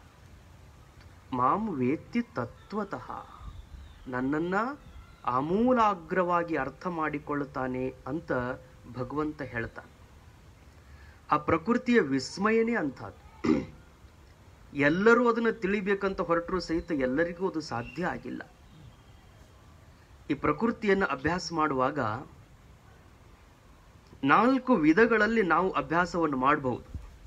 ಮಾಂ ವೇತ್ತಿ ತತ್ವತಃ, ನನ್ನನ್ನ ಆಮೂಲಾಗ್ರವಾಗಿ ಅರ್ಥ ಮಾಡಿಕೊಳ್ಳುತ್ತಾನೆ ಅಂತ ಭಗವಂತ ಹೇಳ್ತಾನೆ. ಆ ಪ್ರಕೃತಿಯ ವಿಸ್ಮಯನೇ ಅಂಥದ್ದು. ಎಲ್ಲರೂ ಅದನ್ನು ತಿಳಿಬೇಕಂತ ಹೊರಟರೂ ಸಹಿತ ಎಲ್ಲರಿಗೂ ಅದು ಸಾಧ್ಯ ಆಗಿಲ್ಲ. ಈ ಪ್ರಕೃತಿಯನ್ನು ಅಭ್ಯಾಸ ಮಾಡುವಾಗ 4 ವಿಧಗಳಲ್ಲಿ ನಾವು ಅಭ್ಯಾಸವನ್ನು ಮಾಡಬಹುದು.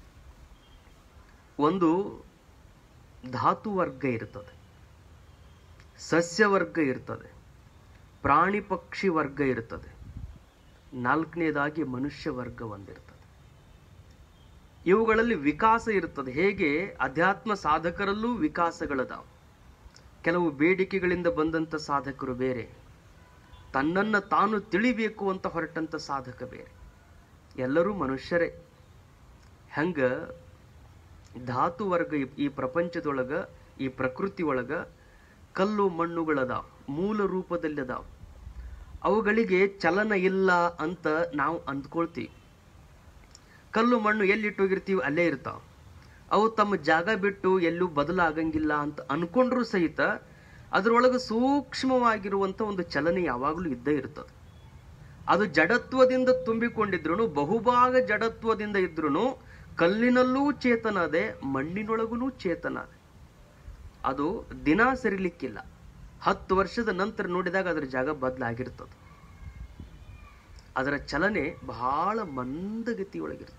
ಒಂದು ಧಾತು ವರ್ಗ ಇರ್ತದೆ, ಸಸ್ಯ ವರ್ಗ ಇರ್ತದೆ, ಪ್ರಾಣಿ ಪಕ್ಷಿ ವರ್ಗ ಇರ್ತದೆ, 4ನೇದಾಗಿ ಮನುಷ್ಯ ವರ್ಗ ಒಂದಿರ್ತದೆ. ಇವುಗಳಲ್ಲಿ ವಿಕಾಸ ಇರ್ತದೆ. ಹೇಗೆ ಅಧ್ಯಾತ್ಮ ಸಾಧಕರಲ್ಲೂ ವಿಕಾಸಗಳದಾವು. ಕೆಲವು ಬೇಡಿಕೆಗಳಿಂದ ಬಂದಂಥ ಸಾಧಕರು ಬೇರೆ, ತನ್ನನ್ನು ತಾನು ತಿಳಿಬೇಕು ಅಂತ ಹೊರಟಂಥ ಸಾಧಕ ಬೇರೆ. ಎಲ್ಲರೂ ಮನುಷ್ಯರೇ. ಹಂಗ ಧಾತು ವರ್ಗ ಈ ಪ್ರಪಂಚದೊಳಗ ಈ ಪ್ರಕೃತಿ ಒಳಗ ಕಲ್ಲು ಮಣ್ಣುಗಳದಾವ, ಮೂಲ ರೂಪದಲ್ಲಿ ಅದಾವ. ಅವುಗಳಿಗೆ ಚಲನ ಇಲ್ಲ ಅಂತ ನಾವು ಅಂದ್ಕೊಳ್ತೀವಿ. ಕಲ್ಲು ಮಣ್ಣು ಎಲ್ಲಿಟ್ಟೋಗಿರ್ತೀವಿ ಅಲ್ಲೇ ಇರ್ತಾವ. ಅವು ತಮ್ಮ ಜಾಗ ಬಿಟ್ಟು ಎಲ್ಲೂ ಬದಲಾಗಂಗಿಲ್ಲ ಅಂತ ಅನ್ಕೊಂಡ್ರೂ ಸಹಿತ ಅದರೊಳಗೆ ಸೂಕ್ಷ್ಮವಾಗಿರುವಂತ ಒಂದು ಚಲನೆ ಯಾವಾಗಲೂ ಇದ್ದೇ ಇರ್ತದೆ. ಅದು ಜಡತ್ವದಿಂದ ತುಂಬಿಕೊಂಡಿದ್ರು, ಬಹುಭಾಗ ಜಡತ್ವದಿಂದ ಇದ್ರು ಕಲ್ಲಿನಲ್ಲೂ ಚೇತನ ಅದೆ, ಮಣ್ಣಿನೊಳಗೂ ಚೇತನ ಅದೆ. ಅದು ದಿನ ಸರಿಲಿಕ್ಕಿಲ್ಲ. 10 ವರ್ಷದ ನಂತರ ನೋಡಿದಾಗ ಅದರ ಜಾಗ ಬದಲಾಗಿರ್ತದೆ. ಅದರ ಚಲನೆ ಬಹಳ ಮಂದಗತಿಯೊಳಗಿರ್ತದೆ.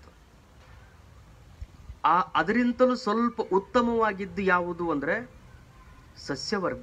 ಅದರಿಂತಲೂ ಸ್ವಲ್ಪ ಉತ್ತಮವಾಗಿದ್ದು ಯಾವುದು ಅಂದ್ರೆ ಸಸ್ಯವರ್ಗ.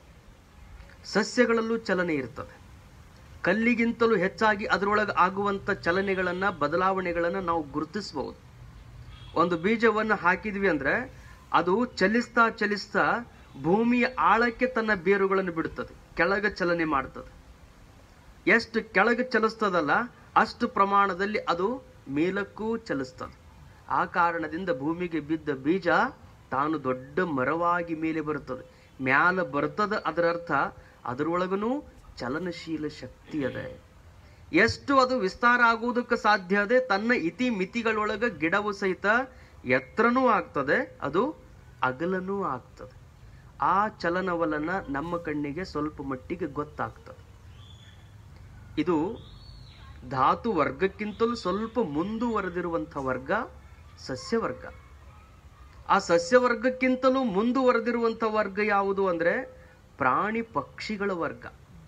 ಸಸ್ಯಗಳಲ್ಲೂ ಚಲನೆ ಇರ್ತದೆ. ಕಲ್ಲಿಗಿಂತಲೂ ಹೆಚ್ಚಾಗಿ ಅದರೊಳಗೆ ಆಗುವಂತ ಚಲನೆಗಳನ್ನ, ಬದಲಾವಣೆಗಳನ್ನ ನಾವು ಗುರುತಿಸಬಹುದು. ಒಂದು ಬೀಜವನ್ನು ಹಾಕಿದ್ವಿ ಅಂದ್ರೆ ಅದು ಚಲಿಸ್ತಾ ಚಲಿಸ್ತಾ ಭೂಮಿಯ ಆಳಕ್ಕೆ ತನ್ನ ಬೇರುಗಳನ್ನು ಬಿಡುತ್ತದೆ, ಕೆಳಗೆ ಚಲನೆ ಮಾಡ್ತದೆ. ಎಷ್ಟು ಕೆಳಗೆ ಚಲಿಸ್ತದಲ್ಲ ಅಷ್ಟು ಪ್ರಮಾಣದಲ್ಲಿ ಅದು ಮೇಲಕ್ಕೂ ಚಲಿಸ್ತದೆ. ಆ ಕಾರಣದಿಂದ ಭೂಮಿಗೆ ಬಿದ್ದ ಬೀಜ ತಾನು ದೊಡ್ಡ ಮರವಾಗಿ ಮೇಲೆ ಬರುತ್ತದೆ. ಮ್ಯಾಲ ಬರ್ತದ, ಅದರ ಅರ್ಥ ಅದರೊಳಗನು ಚಲನಶೀಲ ಶಕ್ತಿ ಅದೆ. ಎಷ್ಟು ಅದು ವಿಸ್ತಾರ ಆಗುವುದಕ್ಕೆ ಸಾಧ್ಯ ಅದೆ, ತನ್ನ ಇತಿ ಮಿತಿಗಳೊಳಗ ಗಿಡವು ಸಹಿತ ಎತ್ತರನೂ ಆಗ್ತದೆ, ಅದು ಅಗಲನೂ ಆಗ್ತದೆ. ಆ ಚಲನವಲನ ನಮ್ಮ ಕಣ್ಣಿಗೆ ಸ್ವಲ್ಪ ಮಟ್ಟಿಗೆ ಗೊತ್ತಾಗ್ತದೆ. ಇದು ಧಾತು ವರ್ಗಕ್ಕಿಂತಲೂ ಸ್ವಲ್ಪ ಮುಂದುವರೆದಿರುವಂಥ ವರ್ಗ ಸಸ್ಯವರ್ಗ. ಆ ಸಸ್ಯವರ್ಗಕ್ಕಿಂತಲೂ ಮುಂದುವರೆದಿರುವಂಥ ವರ್ಗ ಯಾವುದು ಅಂದ್ರೆ ಪ್ರಾಣಿ ಪಕ್ಷಿಗಳ ವರ್ಗ.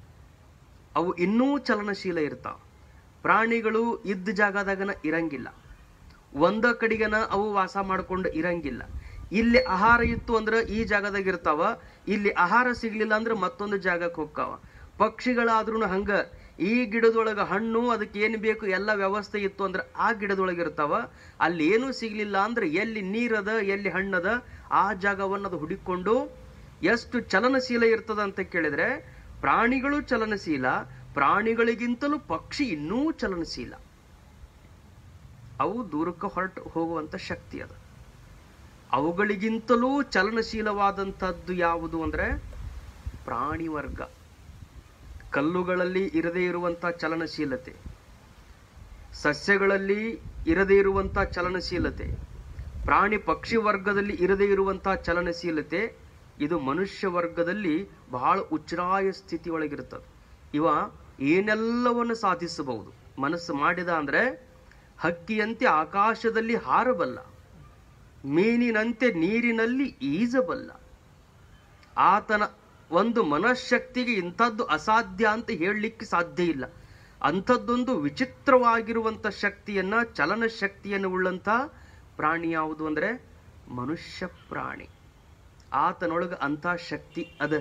ಅವು ಇನ್ನೂ ಚಲನಶೀಲ ಇರ್ತಾವ. ಪ್ರಾಣಿಗಳು ಇದ್ದ ಜಾಗದಾಗನ ಇರಂಗಿಲ್ಲ, ಒಂದ ಕಡೆಗನ ಅವು ವಾಸ ಮಾಡ್ಕೊಂಡು ಇರಂಗಿಲ್ಲ. ಇಲ್ಲಿ ಆಹಾರ ಇತ್ತು ಅಂದ್ರೆ ಈ ಜಾಗದಾಗ ಇರ್ತಾವ, ಇಲ್ಲಿ ಆಹಾರ ಸಿಗ್ಲಿಲ್ಲ ಅಂದ್ರೆ ಮತ್ತೊಂದು ಜಾಗಕ್ಕೆ ಹೋಗ್ತಾವ. ಪಕ್ಷಿಗಳಾದ್ರೂ ಹಂಗ, ಈ ಗಿಡದೊಳಗ ಹಣ್ಣು ಅದಕ್ಕೆ ಏನು ಬೇಕು ಎಲ್ಲ ವ್ಯವಸ್ಥೆ ಇತ್ತು ಅಂದ್ರೆ ಆ ಗಿಡದೊಳಗೆ ಇರ್ತಾವ. ಅಲ್ಲಿ ಏನೂ ಸಿಗ್ಲಿಲ್ಲ ಅಂದ್ರೆ ಎಲ್ಲಿ ನೀರದ ಎಲ್ಲಿ ಹಣ್ಣದ ಆ ಜಾಗವನ್ನು ಅದು ಹುಡುಕೊಂಡು ಎಷ್ಟು ಚಲನಶೀಲ ಇರ್ತದ ಅಂತ ಕೇಳಿದ್ರೆ, ಪ್ರಾಣಿಗಳು ಚಲನಶೀಲ, ಪ್ರಾಣಿಗಳಿಗಿಂತಲೂ ಪಕ್ಷಿ ಇನ್ನೂ ಚಲನಶೀಲ. ಅವು ದೂರಕ್ಕೆ ಹೊರಟು ಹೋಗುವಂತ ಶಕ್ತಿ ಅದ. ಅವುಗಳಿಗಿಂತಲೂ ಚಲನಶೀಲವಾದಂಥದ್ದು ಯಾವುದು ಅಂದ್ರೆ ಪ್ರಾಣಿ ವರ್ಗ. ಕಲ್ಲುಗಳಲ್ಲಿ ಇರದೇ ಇರುವಂತ ಚಲನಶೀಲತೆ, ಸಸ್ಯಗಳಲ್ಲಿ ಇರದೇ ಇರುವಂತ ಚಲನಶೀಲತೆ, ಪ್ರಾಣಿ ಪಕ್ಷಿ ವರ್ಗದಲ್ಲಿ ಇರದೇ ಇರುವಂತ ಚಲನಶೀಲತೆ, ಇದು ಮನುಷ್ಯ ವರ್ಗದಲ್ಲಿ ಬಹಳ ಉಚ್ಛ್ರಾಯ ಸ್ಥಿತಿಯೊಳಗಿರ್ತದೆ. ಇವ ಏನೆಲ್ಲವನ್ನು ಸಾಧಿಸಬಹುದು ಮನಸ್ಸು ಮಾಡಿದ ಅಂದ್ರೆ. ಹಕ್ಕಿಯಂತೆ ಆಕಾಶದಲ್ಲಿ ಹಾರಬಲ್ಲ, ಮೀನಿನಂತೆ ನೀರಿನಲ್ಲಿ ಈಜಬಲ್ಲ. ಆತನ ಒಂದು ಮನಃಶಕ್ತಿಗೆ ಇಂಥದ್ದು ಅಸಾಧ್ಯ ಅಂತ ಹೇಳಲಿಕ್ಕೆ ಸಾಧ್ಯ ಇಲ್ಲ. ಅಂಥದ್ದೊಂದು ವಿಚಿತ್ರವಾಗಿರುವಂತ ಶಕ್ತಿಯನ್ನ, ಚಲನ ಶಕ್ತಿಯನ್ನು ಉಳ್ಳಂತ ಪ್ರಾಣಿ ಯಾವುದು ಅಂದ್ರೆ ಮನುಷ್ಯ ಪ್ರಾಣಿ. ಆತನೊಳಗ ಅಂತ ಶಕ್ತಿ ಅದ.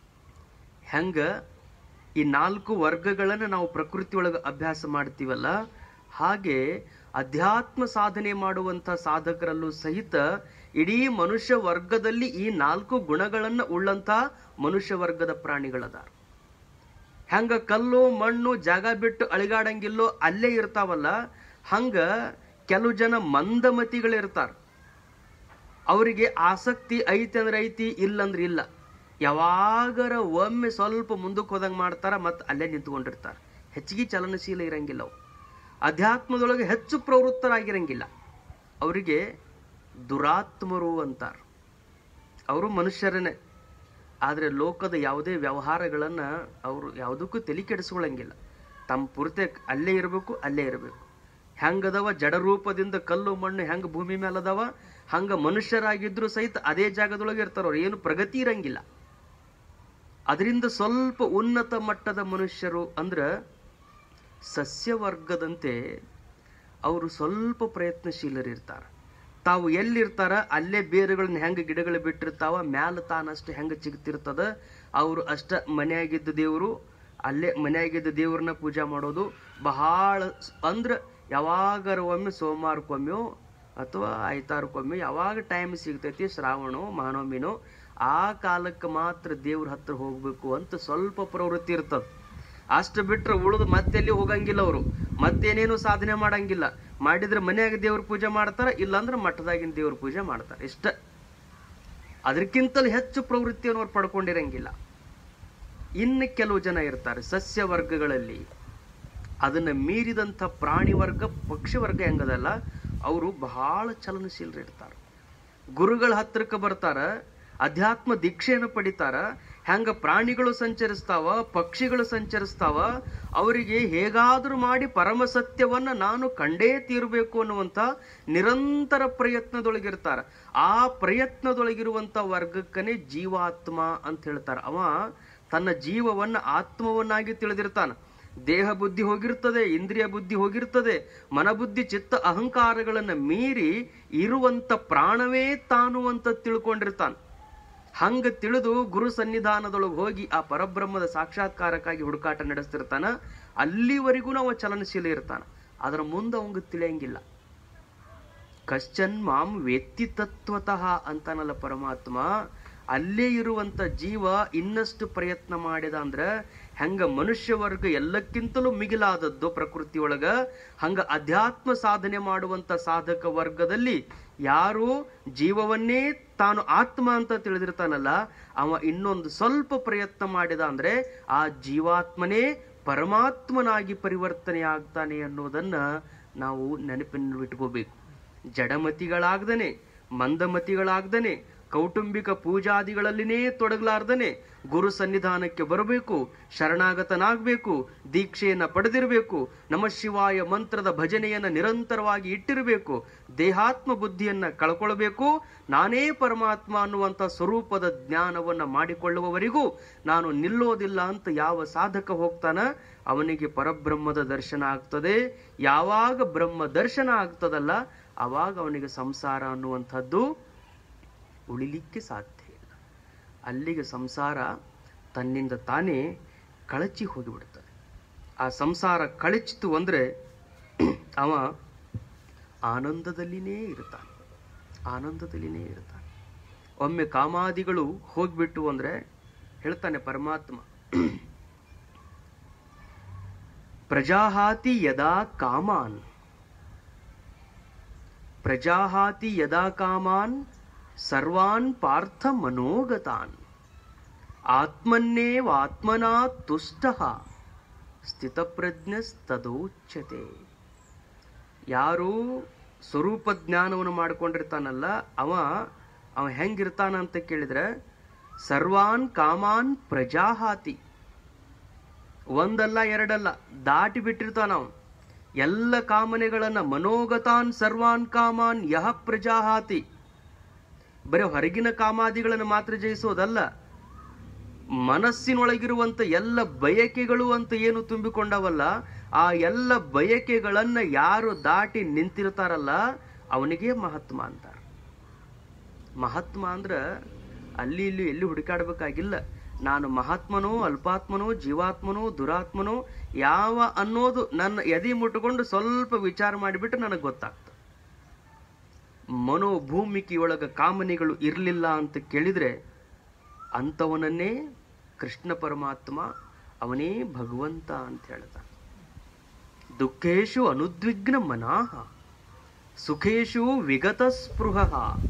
ಹೆಂಗ ಈ 4 ವರ್ಗಗಳನ್ನು ನಾವು ಪ್ರಕೃತಿ ಒಳಗ ಅಭ್ಯಾಸ ಮಾಡ್ತೀವಲ್ಲ, ಹಾಗೆ ಅಧ್ಯಾತ್ಮ ಸಾಧನೆ ಮಾಡುವಂತ ಸಾಧಕರಲ್ಲೂ ಸಹಿತ ಇಡೀ ಮನುಷ್ಯ ವರ್ಗದಲ್ಲಿ ಈ 4 ಗುಣಗಳನ್ನ ಉಳ್ಳಂತ ಮನುಷ್ಯ ವರ್ಗದ ಪ್ರಾಣಿಗಳದಾರ. ಹೆಂಗ ಕಲ್ಲು ಮಣ್ಣು ಜಾಗ ಬಿಟ್ಟು ಅಳಿಗಾಡಂಗಿಲ್ಲೋ ಅಲ್ಲೇ ಇರ್ತಾವಲ್ಲ, ಹಂಗ ಕೆಲವು ಜನ ಮಂದಮತಿಗಳಿರ್ತಾರ. ಅವರಿಗೆ ಆಸಕ್ತಿ ಐತಿ ಅಂದ್ರೆ ಐತಿ, ಇಲ್ಲಂದ್ರೆ ಇಲ್ಲ. ಯಾವಾಗರ ಒಮ್ಮೆ ಸ್ವಲ್ಪ ಮುಂದಕ್ಕೆ ಹೋದಂಗೆ ಮಾಡ್ತಾರ, ಮತ್ತೆ ಅಲ್ಲೇ ನಿಂತ್ಕೊಂಡಿರ್ತಾರ. ಹೆಚ್ಚಿಗೆ ಚಲನಶೀಲ ಇರಂಗಿಲ್ಲ. ಅವು ಅಧ್ಯಾತ್ಮದೊಳಗೆ ಹೆಚ್ಚು ಪ್ರವೃತ್ತರಾಗಿರಂಗಿಲ್ಲ. ಅವರಿಗೆ ದುರಾತ್ಮರು ಅಂತಾರ. ಅವರು ಮನುಷ್ಯರನ್ನೇ, ಆದ್ರೆ ಲೋಕದ ಯಾವುದೇ ವ್ಯವಹಾರಗಳನ್ನ ಅವರು ಯಾವುದಕ್ಕೂ ತಲೆ ಕೆಡಿಸ್ಕೊಳ್ಳಂಗಿಲ್ಲ. ತಮ್ಮ ಪೂರ್ತಿ ಅಲ್ಲೇ ಇರಬೇಕು, ಅಲ್ಲೇ ಇರಬೇಕು. ಹೆಂಗದವ ಜಡರೂಪದಿಂದ ಕಲ್ಲು ಮಣ್ಣು ಹೆಂಗ ಭೂಮಿ ಮೇಲೆ ಅದಾವ, ಹಂಗ ಮನುಷ್ಯರಾಗಿದ್ರು ಸಹಿತ ಅದೇ ಜಾಗದೊಳಗೆ ಇರ್ತಾರ. ಅವ್ರು ಏನು ಪ್ರಗತಿ ಇರಂಗಿಲ್ಲ. ಅದರಿಂದ ಸ್ವಲ್ಪ ಉನ್ನತ ಮಟ್ಟದ ಮನುಷ್ಯರು ಅಂದ್ರ ಸಸ್ಯವರ್ಗದಂತೆ ಅವರು ಸ್ವಲ್ಪ ಪ್ರಯತ್ನಶೀಲರಿರ್ತಾರ. ತಾವು ಎಲ್ಲಿರ್ತಾರ ಅಲ್ಲೇ ಬೇರುಗಳನ್ನ ಹೆಂಗ ಗಿಡಗಳು ಬಿಟ್ಟಿರ್ತಾವ, ಮ್ಯಾಲ ತಾನಷ್ಟು ಹೆಂಗ ಚಿಗ್ತಿರ್ತದ, ಅವರು ಅಷ್ಟ ಮನೆಯಾಗಿದ್ದ ದೇವರು ಅಲ್ಲೇ ಮನೆಯಾಗಿದ್ದ ದೇವ್ರನ್ನ ಪೂಜಾ ಮಾಡೋದು. ಬಹಳ ಅಂದ್ರ ಯಾವಾಗಾರ ಒಮ್ಮೆ ಸೋಮವಾರಕ್ಕೊಮ್ಮೆಯೋ ಅಥವಾ ಐತಾರಕ್ಕೊಮ್ಮೆ ಯಾವಾಗ ಟೈಮ್ ಸಿಗ್ತೈತಿ, ಶ್ರಾವಣೋ ಮಹಾನವಮಿನೋ, ಆ ಕಾಲಕ್ಕೆ ಮಾತ್ರ ದೇವ್ರ ಹತ್ರ ಹೋಗ್ಬೇಕು ಅಂತ ಸ್ವಲ್ಪ ಪ್ರವೃತ್ತಿ ಇರ್ತದ. ಅಷ್ಟು ಬಿಟ್ರೆ ಉಳಿದು ಮತ್ತೆಲ್ಲಿ ಹೋಗಂಗಿಲ್ಲ. ಅವರು ಮತ್ತೇನೇನು ಸಾಧನೆ ಮಾಡಂಗಿಲ್ಲ. ಮಾಡಿದ್ರೆ ಮನೆಯಾಗ ದೇವ್ರ ಪೂಜೆ ಮಾಡ್ತಾರ, ಇಲ್ಲಾಂದ್ರೆ ಮಠದಾಗಿನ ದೇವ್ರ ಪೂಜೆ ಮಾಡ್ತಾರ. ಇಷ್ಟ. ಅದಕ್ಕಿಂತಲೂ ಹೆಚ್ಚು ಪ್ರವೃತ್ತಿಯನ್ನು ಅವ್ರು ಪಡ್ಕೊಂಡಿರಂಗಿಲ್ಲ. ಇನ್ನು ಕೆಲವು ಜನ ಇರ್ತಾರೆ ಸಸ್ಯ ವರ್ಗಗಳಲ್ಲಿ, ಅದನ್ನ ಮೀರಿದಂಥ ಪ್ರಾಣಿ ವರ್ಗ ಪಕ್ಷಿ ವರ್ಗ ಹೆಂಗದಲ್ಲ, ಅವರು ಬಹಳ ಚಲನಶೀಲರಿರ್ತಾರೆ. ಗುರುಗಳ ಹತ್ರಕ್ಕೆ ಬರ್ತಾರ, ಅಧ್ಯಾತ್ಮ ದೀಕ್ಷೆಯನ್ನು ಪಡಿತಾರ. ಹೆಂಗ ಪ್ರಾಣಿಗಳು ಸಂಚರಿಸ್ತಾವ, ಪಕ್ಷಿಗಳು ಸಂಚರಿಸ್ತಾವ, ಅವರಿಗೆ ಹೇಗಾದ್ರೂ ಮಾಡಿ ಪರಮ ಸತ್ಯವನ್ನ ನಾನು ಕಂಡೇ ತೀರಬೇಕು ಅನ್ನುವಂಥ ನಿರಂತರ ಪ್ರಯತ್ನದೊಳಗಿರ್ತಾರ. ಆ ಪ್ರಯತ್ನದೊಳಗಿರುವಂತ ವರ್ಗಕ್ಕನೇ ಜೀವಾತ್ಮ ಅಂತ ಹೇಳ್ತಾರ. ಅವ ತನ್ನ ಜೀವವನ್ನ ಆತ್ಮವನ್ನಾಗಿ ತಿಳಿದಿರ್ತಾನ. ದೇಹ ಬುದ್ಧಿ ಹೋಗಿರ್ತದೆ, ಇಂದ್ರಿಯ ಬುದ್ಧಿ ಹೋಗಿರ್ತದೆ, ಮನಬುದ್ಧಿ ಚಿತ್ತ ಅಹಂಕಾರಗಳನ್ನ ಮೀರಿ ಇರುವಂತ ಪ್ರಾಣವೇ ತಾನು ಅಂತ ತಿಳ್ಕೊಂಡಿರ್ತಾನ. ಹಂಗ ತಿಳಿದು ಗುರು ಸನ್ನಿಧಾನದೊಳಗೆ ಹೋಗಿ ಆ ಪರಬ್ರಹ್ಮದ ಸಾಕ್ಷಾತ್ಕಾರಕ್ಕಾಗಿ ಹುಡುಕಾಟ ನಡೆಸ್ತಿರ್ತಾನ. ಅಲ್ಲಿವರೆಗೂ ಅವ ಚಲನಶೀಲ ಇರ್ತಾನ. ಅದರ ಮುಂದೆ ಅವಂಗ ತಿಳಿಯಂಗಿಲ್ಲ. ಕಶ್ಚನ್ ಮಾಂ ವೇತ್ತಿ ತತ್ವತಃ ಅಂತಾನಲ್ಲ ಪರಮಾತ್ಮ. ಅಲ್ಲೇ ಇರುವಂತ ಜೀವ ಇನ್ನಷ್ಟು ಪ್ರಯತ್ನ ಮಾಡಿದ ಅಂದ್ರ ಹೆಂಗ ಮನುಷ್ಯ ವರ್ಗ ಎಲ್ಲಕ್ಕಿಂತಲೂ ಮಿಗಿಲಾದದ್ದು ಪ್ರಕೃತಿಯೊಳಗ, ಹಂಗ ಅಧ್ಯಾತ್ಮ ಸಾಧನೆ ಮಾಡುವಂತ ಸಾಧಕ ವರ್ಗದಲ್ಲಿ ಯಾರು ಜೀವವನ್ನೇ ತಾನು ಆತ್ಮ ಅಂತ ತಿಳಿದಿರ್ತಾನಲ್ಲ, ಅವ ಇನ್ನೊಂದು ಸ್ವಲ್ಪ ಪ್ರಯತ್ನ ಮಾಡಿದ ಅಂದ್ರೆ ಆ ಜೀವಾತ್ಮನೇ ಪರಮಾತ್ಮನಾಗಿ ಪರಿವರ್ತನೆ ಆಗ್ತಾನೆ ಅನ್ನೋದನ್ನ ನಾವು ನೆನಪಿನಲ್ಲಿಟ್ಕೋಬೇಕು. ಜಡಮತಿಗಳಾಗ್ದನೆ, ಮಂದಮತಿಗಳಾಗ್ದನೆ, ಕೌಟುಂಬಿಕ ಪೂಜಾದಿಗಳಲ್ಲಿನೇ ತೊಡಗಲಾರ್ದನೆ ಗುರು ಸನ್ನಿಧಾನಕ್ಕೆ ಬರಬೇಕು, ಶರಣಾಗತನಾಗಬೇಕು, ದೀಕ್ಷೆಯನ್ನ ಪಡೆದಿರಬೇಕು, ನಮ ಶಿವಾಯ ಮಂತ್ರದ ಭಜನೆಯನ್ನ ನಿರಂತರವಾಗಿ ಇಟ್ಟಿರಬೇಕು, ದೇಹಾತ್ಮ ಬುದ್ಧಿಯನ್ನ ಕಳ್ಕೊಳ್ಬೇಕು, ನಾನೇ ಪರಮಾತ್ಮ ಅನ್ನುವಂಥ ಸ್ವರೂಪದ ಜ್ಞಾನವನ್ನ ಮಾಡಿಕೊಳ್ಳುವವರೆಗೂ ನಾನು ನಿಲ್ಲೋದಿಲ್ಲ ಅಂತ ಯಾವ ಸಾಧಕ ಹೋಗ್ತಾನ ಅವನಿಗೆ ಪರಬ್ರಹ್ಮದ ದರ್ಶನ ಆಗ್ತದೆ. ಯಾವಾಗ ಬ್ರಹ್ಮ ದರ್ಶನ ಆಗ್ತದಲ್ಲ ಆವಾಗ ಅವನಿಗೆ ಸಂಸಾರ ಅನ್ನುವಂಥದ್ದು ಉಳಿಲಿಕ್ಕೆ ಸಾಧ್ಯ ಇಲ್ಲ. ಅಲ್ಲಿಗೆ ಸಂಸಾರ ತನ್ನಿಂದ ತಾನೇ ಕಳಚಿ ಹೋಗಿಬಿಡ್ತದೆ. ಆ ಸಂಸಾರ ಕಳಚಿತು ಅಂದ್ರೆ ಅವ ಆನಂದದಲ್ಲಿನೇ ಇರ್ತಾನೆ, ಆನಂದದಲ್ಲಿನೇ ಇರ್ತಾನೆ. ಒಮ್ಮೆ ಕಾಮಾದಿಗಳು ಹೋಗ್ಬಿಟ್ಟು ಅಂದ್ರೆ ಹೇಳ್ತಾನೆ ಪರಮಾತ್ಮ, ಪ್ರಜಾಹಾತಿ ಯದಾ ಕಾಮಾನ್, ಪ್ರಜಾಹಾತಿ ಯದಾ ಕಾಮಾನ್ ಸರ್ವಾನ್ ಪಾರ್ಥ ಮನೋಗತಾನ್ ಆತ್ಮನ್ನೇವಾತ್ಮನಾ ತುಷ್ಟಃ ಸ್ಥಿತಪ್ರಜ್ಞಸ್ತದೋಚ್ಯತೆ. ಯಾರು ಸ್ವರೂಪ ಜ್ಞಾನವನ್ನು ಮಾಡ್ಕೊಂಡಿರ್ತಾನಲ್ಲ ಅವ ಹೆಂಗಿರ್ತಾನ ಅಂತ ಕೇಳಿದ್ರೆ, ಸರ್ವಾನ್ ಕಾಮಾನ್ ಪ್ರಜಾಹಾತಿ, ಒಂದಲ್ಲ ಎರಡಲ್ಲ ದಾಟಿ ಬಿಟ್ಟಿರ್ತಾನ ಅವ ಎಲ್ಲ ಕಾಮನೆಗಳನ್ನ. ಮನೋಗತಾನ್ ಸರ್ವಾನ್ ಕಾಮಾನ್ ಯಹ ಪ್ರಜಾಹಾತಿ, ಬರೀ ಹೊರಗಿನ ಕಾಮಾದಿಗಳನ್ನು ಮಾತ್ರ ಜಯಿಸೋದಲ್ಲ, ಮನಸ್ಸಿನೊಳಗಿರುವಂತ ಎಲ್ಲ ಬಯಕೆಗಳು ಅಂತ ಏನು ತುಂಬಿಕೊಂಡವಲ್ಲ ಆ ಎಲ್ಲ ಬಯಕೆಗಳನ್ನ ಯಾರು ದಾಟಿ ನಿಂತಿರ್ತಾರಲ್ಲ ಅವನಿಗೆ ಮಹಾತ್ಮ ಅಂತಾರ. ಮಹಾತ್ಮ ಅಂದ್ರ ಅಲ್ಲಿ ಇಲ್ಲಿ ಎಲ್ಲಿ ಹುಡುಕಾಡ್ಬೇಕಾಗಿಲ್ಲ. ನಾನು ಮಹಾತ್ಮನೋ ಅಲ್ಪಾತ್ಮನೋ ಜೀವಾತ್ಮನೋ ದುರಾತ್ಮನೋ ಯಾವ ಅನ್ನೋದು ನನ್ನ ಎದೆ ಮುಟ್ಟುಕೊಂಡು ಸ್ವಲ್ಪ ವಿಚಾರ ಮಾಡಿಬಿಟ್ಟು ನನಗೆ ಗೊತ್ತಾಗ್ತದೆ. ಮನೋಭೂಮಿಕೆಯೊಳಗ ಕಾಮನೆಗಳು ಇರಲಿಲ್ಲ ಅಂತ ಕೇಳಿದ್ರೆ ಅಂಥವನನ್ನೇ ಕೃಷ್ಣ ಪರಮಾತ್ಮ ಅವನೇ ಭಗವಂತ ಅಂತ ಹೇಳ್ತಾನೆ. ದುಃಖೇಶು ಅನುದ್ವಿಗ್ನ ಮನಾಹ ಸುಖೇಶು ವಿಗತ ಸ್ಪೃಹ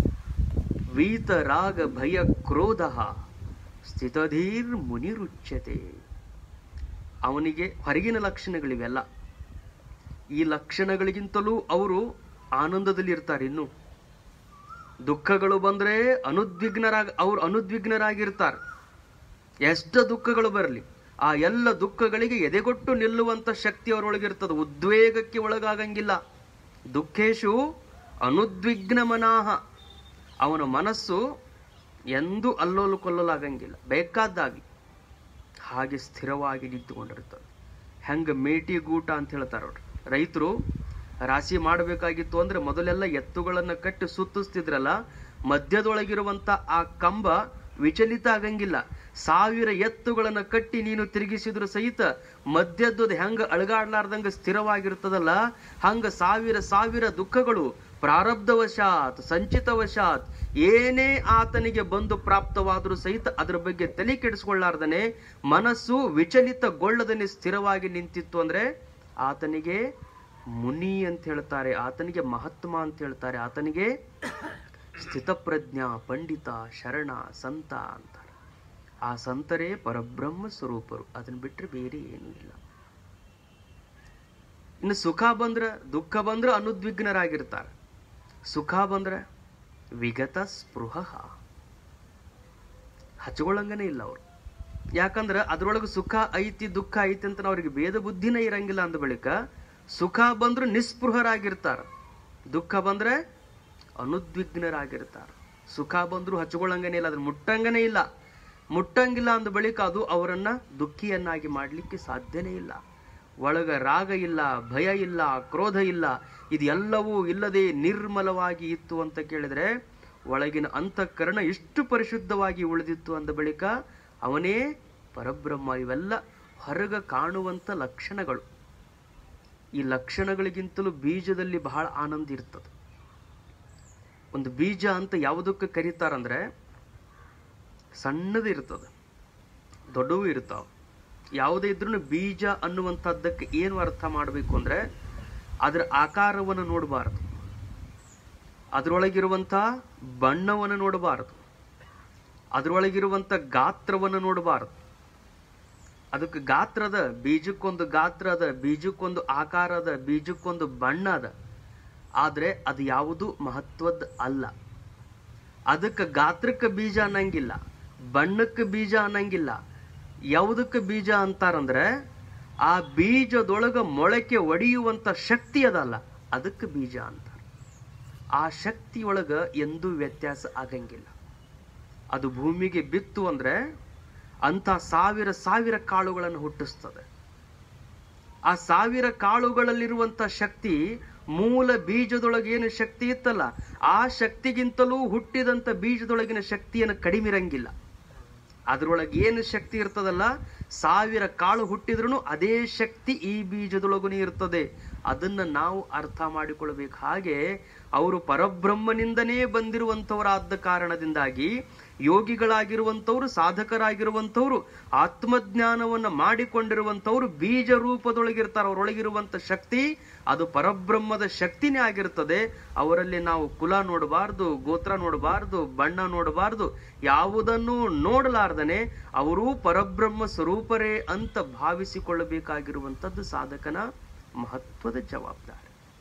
ವೀತರಾಗ ಭಯ ಕ್ರೋಧ ಸ್ಥಿತಧೀರ್ ಮುನಿರುಚ್ಯತೆ. ಅವನಿಗೆ ಹೊರಗಿನ ಲಕ್ಷಣಗಳಿವೆಲ್ಲ. ಈ ಲಕ್ಷಣಗಳಿಗಿಂತಲೂ ಅವರು ಆನಂದದಲ್ಲಿ ಇರ್ತಾರೆ. ಇನ್ನು ದುಃಖಗಳು ಬಂದ್ರೆ ಅವರು ಅನುದ್ವಿಗ್ನರಾಗಿರ್ತಾರೆ. ಎಷ್ಟು ದುಃಖಗಳು ಬರಲಿ ಆ ಎಲ್ಲ ದುಃಖಗಳಿಗೆ ಎದೆಗೊಟ್ಟು ನಿಲ್ಲುವಂತ ಶಕ್ತಿ ಅವರೊಳಗಿರ್ತದೆ. ಉದ್ವೇಗಕ್ಕೆ ಒಳಗಾಗಂಗಿಲ್ಲ. ದುಃಖೇಶು ಅನುದ್ವಿಗ್ನ ಮನಾಹ, ಅವನ ಮನಸ್ಸು ಎಂದೂ ಅಲ್ಲೋಲು ಕೊಲ್ಲಲಾಗಂಗಿಲ್ಲ. ಬೇಕಾದ್ದಾಗಿ ಹಾಗೆ ಸ್ಥಿರವಾಗಿ ನಿಂತುಕೊಂಡಿರ್ತದೆ. ಹೆಂಗ ಮೇಟಿಗೂಟ ಅಂತ ಹೇಳ್ತಾರ ಅವ್ರು. ರೈತರು ರಾಶಿ ಮಾಡಬೇಕಾಗಿತ್ತು ಅಂದ್ರೆ ಮೊದಲೆಲ್ಲ ಎತ್ತುಗಳನ್ನ ಕಟ್ಟಿ ಸುತ್ತಿಸ್ತಿದ್ರಲ್ಲ, ಮಧ್ಯದೊಳಗಿರುವಂತ ಆ ಕಂಬ ವಿಚಲಿತ ಆಗಂಗಿಲ್ಲ. 1000 ಎತ್ತುಗಳನ್ನ ಕಟ್ಟಿ ನೀನು ತಿರುಗಿಸಿದ್ರು ಸಹಿತ ಮಧ್ಯದ್ದು ಹೆಂಗ ಅಳಗಾಡ್ಲಾರ್ದಂಗ ಸ್ಥಿರವಾಗಿರ್ತದಲ್ಲ, ಹಂಗ 1000 ದುಃಖಗಳು ಪ್ರಾರಬ್ಧವಶಾತ್ ಸಂಚಿತವಶಾತ್ ಏನೇ ಆತನಿಗೆ ಬಂದು ಪ್ರಾಪ್ತವಾದರೂ ಸಹಿತ ಅದ್ರ ಬಗ್ಗೆ ತಲೆ ಕೆಡಿಸ್ಕೊಳ್ಳಾರ್ದನೆ ಮನಸ್ಸು ವಿಚಲಿತಗೊಳ್ಳದನೆ ಸ್ಥಿರವಾಗಿ ನಿಂತಿತ್ತು ಅಂದ್ರೆ ಆತನಿಗೆ ಮುನಿ ಅಂತ ಹೇಳ್ತಾರೆ, ಆತನಿಗೆ ಮಹಾತ್ಮ ಅಂತ ಹೇಳ್ತಾರೆ, ಆತನಿಗೆ ಸ್ಥಿತಪ್ರಜ್ಞ, ಪಂಡಿತ, ಶರಣ, ಸಂತ ಅಂತಾರೆ. ಆ ಸಂತರೇ ಪರಬ್ರಹ್ಮ ಸ್ವರೂಪರು, ಅದನ್ನ ಬಿಟ್ಟರೆ ಬೇರೆ ಏನೂ ಇಲ್ಲ. ಇನ್ನು ಸುಖ ಬಂದ್ರೆ, ದುಃಖ ಬಂದ್ರೆ ಅನುದ್ವಿಗ್ನರಾಗಿರ್ತಾರೆ. ಸುಖ ಬಂದ್ರೆ ವಿಗತ ಸ್ಪೃಹ, ಹಚ್ಕೊಳ್ಳಂಗನೇ ಇಲ್ಲ ಅವರು. ಯಾಕಂದ್ರೆ ಅದ್ರೊಳಗೆ ಸುಖ ಐತಿ ದುಃಖ ಐತಿ ಅಂತ ಅವ್ರಿಗೆ ಭೇದ ಬುದ್ಧಿನೇ ಇರಂಗಿಲ್ಲ. ಅಂದ ಬಳಿಕ ಸುಖ ಬಂದ್ರು ನಿಸ್ಪೃಹರಾಗಿರ್ತಾರ, ದುಃಖ ಬಂದ್ರೆ ಅನುದ್ವಿಗ್ನರಾಗಿರ್ತಾರ. ಸುಖ ಬಂದ್ರು ಹಚ್ಕೊಳ್ಳಂಗನೇ ಇಲ್ಲ, ಅದನ್ನ ಮುಟ್ಟಂಗನೇ ಇಲ್ಲ. ಮುಟ್ಟಂಗಿಲ್ಲ ಅಂದ ಬಳಿಕ ಅದು ಅವರನ್ನ ದುಃಖಿಯನ್ನಾಗಿ ಮಾಡ್ಲಿಕ್ಕೆ ಸಾಧ್ಯನೇ ಇಲ್ಲ. ಒಳಗ ರಾಗ ಇಲ್ಲ, ಭಯ ಇಲ್ಲ, ಕ್ರೋಧ ಇಲ್ಲ, ಇದೆಲ್ಲವೂ ಇಲ್ಲದೆ ನಿರ್ಮಲವಾಗಿ ಇತ್ತು ಅಂತ ಕೇಳಿದ್ರೆ ಒಳಗಿನ ಅಂತಃಕರಣ ಇಷ್ಟು ಪರಿಶುದ್ಧವಾಗಿ ಉಳಿದಿತ್ತು ಅಂದ ಬಳಿಕ ಅವನೇ ಪರಬ್ರಹ್ಮ. ಇವೆಲ್ಲ ಹೊರಗ ಕಾಣುವಂತ ಲಕ್ಷಣಗಳು. ಈ ಲಕ್ಷಣಗಳಿಗಿಂತಲೂ ಬೀಜದಲ್ಲಿ ಬಹಳ ಆನಂದ ಇರ್ತದೆ. ಒಂದು ಬೀಜ ಅಂತ ಯಾವುದಕ್ಕೆ ಕರೀತಾರಂದ್ರೆ ಸಣ್ಣದು ಇರ್ತದೆ, ದೊಡ್ಡವೂ ಇರ್ತಾವ. ಯಾವುದೇ ಇದ್ರೂ ಬೀಜ ಅನ್ನುವಂಥದ್ದಕ್ಕೆ ಏನು ಅರ್ಥ ಮಾಡಬೇಕು ಅಂದ್ರೆ ಅದರ ಆಕಾರವನ್ನು ನೋಡಬಾರದು, ಅದರೊಳಗಿರುವಂಥ ಬಣ್ಣವನ್ನು ನೋಡಬಾರದು, ಅದರೊಳಗಿರುವಂಥ ಗಾತ್ರವನ್ನು ನೋಡಬಾರದು. ಅದಕ್ಕೆ ಗಾತ್ರ ಅದ, ಬೀಜಕ್ಕೊಂದು ಗಾತ್ರ ಅದ, ಬೀಜಕ್ಕೊಂದು ಆಕಾರ ಅದ, ಬೀಜಕ್ಕೊಂದು ಬಣ್ಣ ಅದ. ಆದ್ರೆ ಅದು ಯಾವುದು ಮಹತ್ವದ ಅಲ್ಲ. ಅದಕ್ಕೆ ಗಾತ್ರಕ್ಕೆ ಬೀಜ ಅನ್ನಂಗಿಲ್ಲ, ಬಣ್ಣಕ್ಕೆ ಬೀಜ ಅನ್ನಂಗಿಲ್ಲ. ಯಾವುದಕ್ಕೆ ಬೀಜ ಅಂತಾರಂದ್ರೆ ಆ ಬೀಜದೊಳಗ ಮೊಳಕೆ ಒಡೆಯುವಂತ ಶಕ್ತಿ ಅದಲ್ಲ, ಅದಕ್ಕೆ ಬೀಜ ಅಂತಾರೆ. ಆ ಶಕ್ತಿಯೊಳಗ ಎಂದೂ ವ್ಯತ್ಯಾಸ ಆಗಂಗಿಲ್ಲ. ಅದು ಭೂಮಿಗೆ ಬಿತ್ತು ಅಂದ್ರೆ ಅಂತ ಸಾವಿರ ಸಾವಿರ ಕಾಳುಗಳನ್ನು ಹುಟ್ಟಿಸ್ತದೆ. ಆ ಸಾವಿರ ಕಾಳುಗಳಲ್ಲಿರುವಂತ ಶಕ್ತಿ ಮೂಲ ಬೀಜದೊಳಗೆ ಏನು ಶಕ್ತಿ ಇತ್ತಲ್ಲ, ಆ ಶಕ್ತಿಗಿಂತಲೂ ಹುಟ್ಟಿದಂತ ಬೀಜದೊಳಗಿನ ಶಕ್ತಿಯನ್ನು ಕಡಿಮೆ ಇರಂಗಿಲ್ಲ. ಅದ್ರೊಳಗೆ ಏನು ಶಕ್ತಿ ಇರ್ತದಲ್ಲ, ಸಾವಿರ ಕಾಳು ಹುಟ್ಟಿದ್ರೂ ಅದೇ ಶಕ್ತಿ ಈ ಬೀಜದೊಳಗೂ ಇರ್ತದೆ. ಅದನ್ನ ನಾವು ಅರ್ಥ ಮಾಡಿಕೊಳ್ಬೇಕು. ಹಾಗೆ ಅವರು ಪರಬ್ರಹ್ಮನಿಂದನೇ ಬಂದಿರುವಂತವರಾದ ಕಾರಣದಿಂದಾಗಿ ಯೋಗಿಗಳಾಗಿರುವಂಥವ್ರು, ಸಾಧಕರಾಗಿರುವಂಥವ್ರು, ಆತ್ಮಜ್ಞಾನವನ್ನು ಮಾಡಿಕೊಂಡಿರುವಂಥವ್ರು ಬೀಜ ರೂಪದೊಳಗಿರ್ತಾರೆ. ಅವರೊಳಗಿರುವಂತ ಶಕ್ತಿ ಅದು ಪರಬ್ರಹ್ಮದ ಶಕ್ತಿನೇ ಆಗಿರ್ತದೆ. ಅವರಲ್ಲಿ ನಾವು ಕುಲ ನೋಡಬಾರ್ದು, ಗೋತ್ರ ನೋಡಬಾರ್ದು, ಬಣ್ಣ ನೋಡಬಾರ್ದು, ಯಾವುದನ್ನು ನೋಡಲಾರ್ದನೆ ಅವರು ಪರಬ್ರಹ್ಮ ಸ್ವರೂಪರೇ ಅಂತ ಭಾವಿಸಿಕೊಳ್ಳಬೇಕಾಗಿರುವಂಥದ್ದು ಸಾಧಕನ ಮಹತ್ವದ ಜವಾಬ್ದಾರಿ.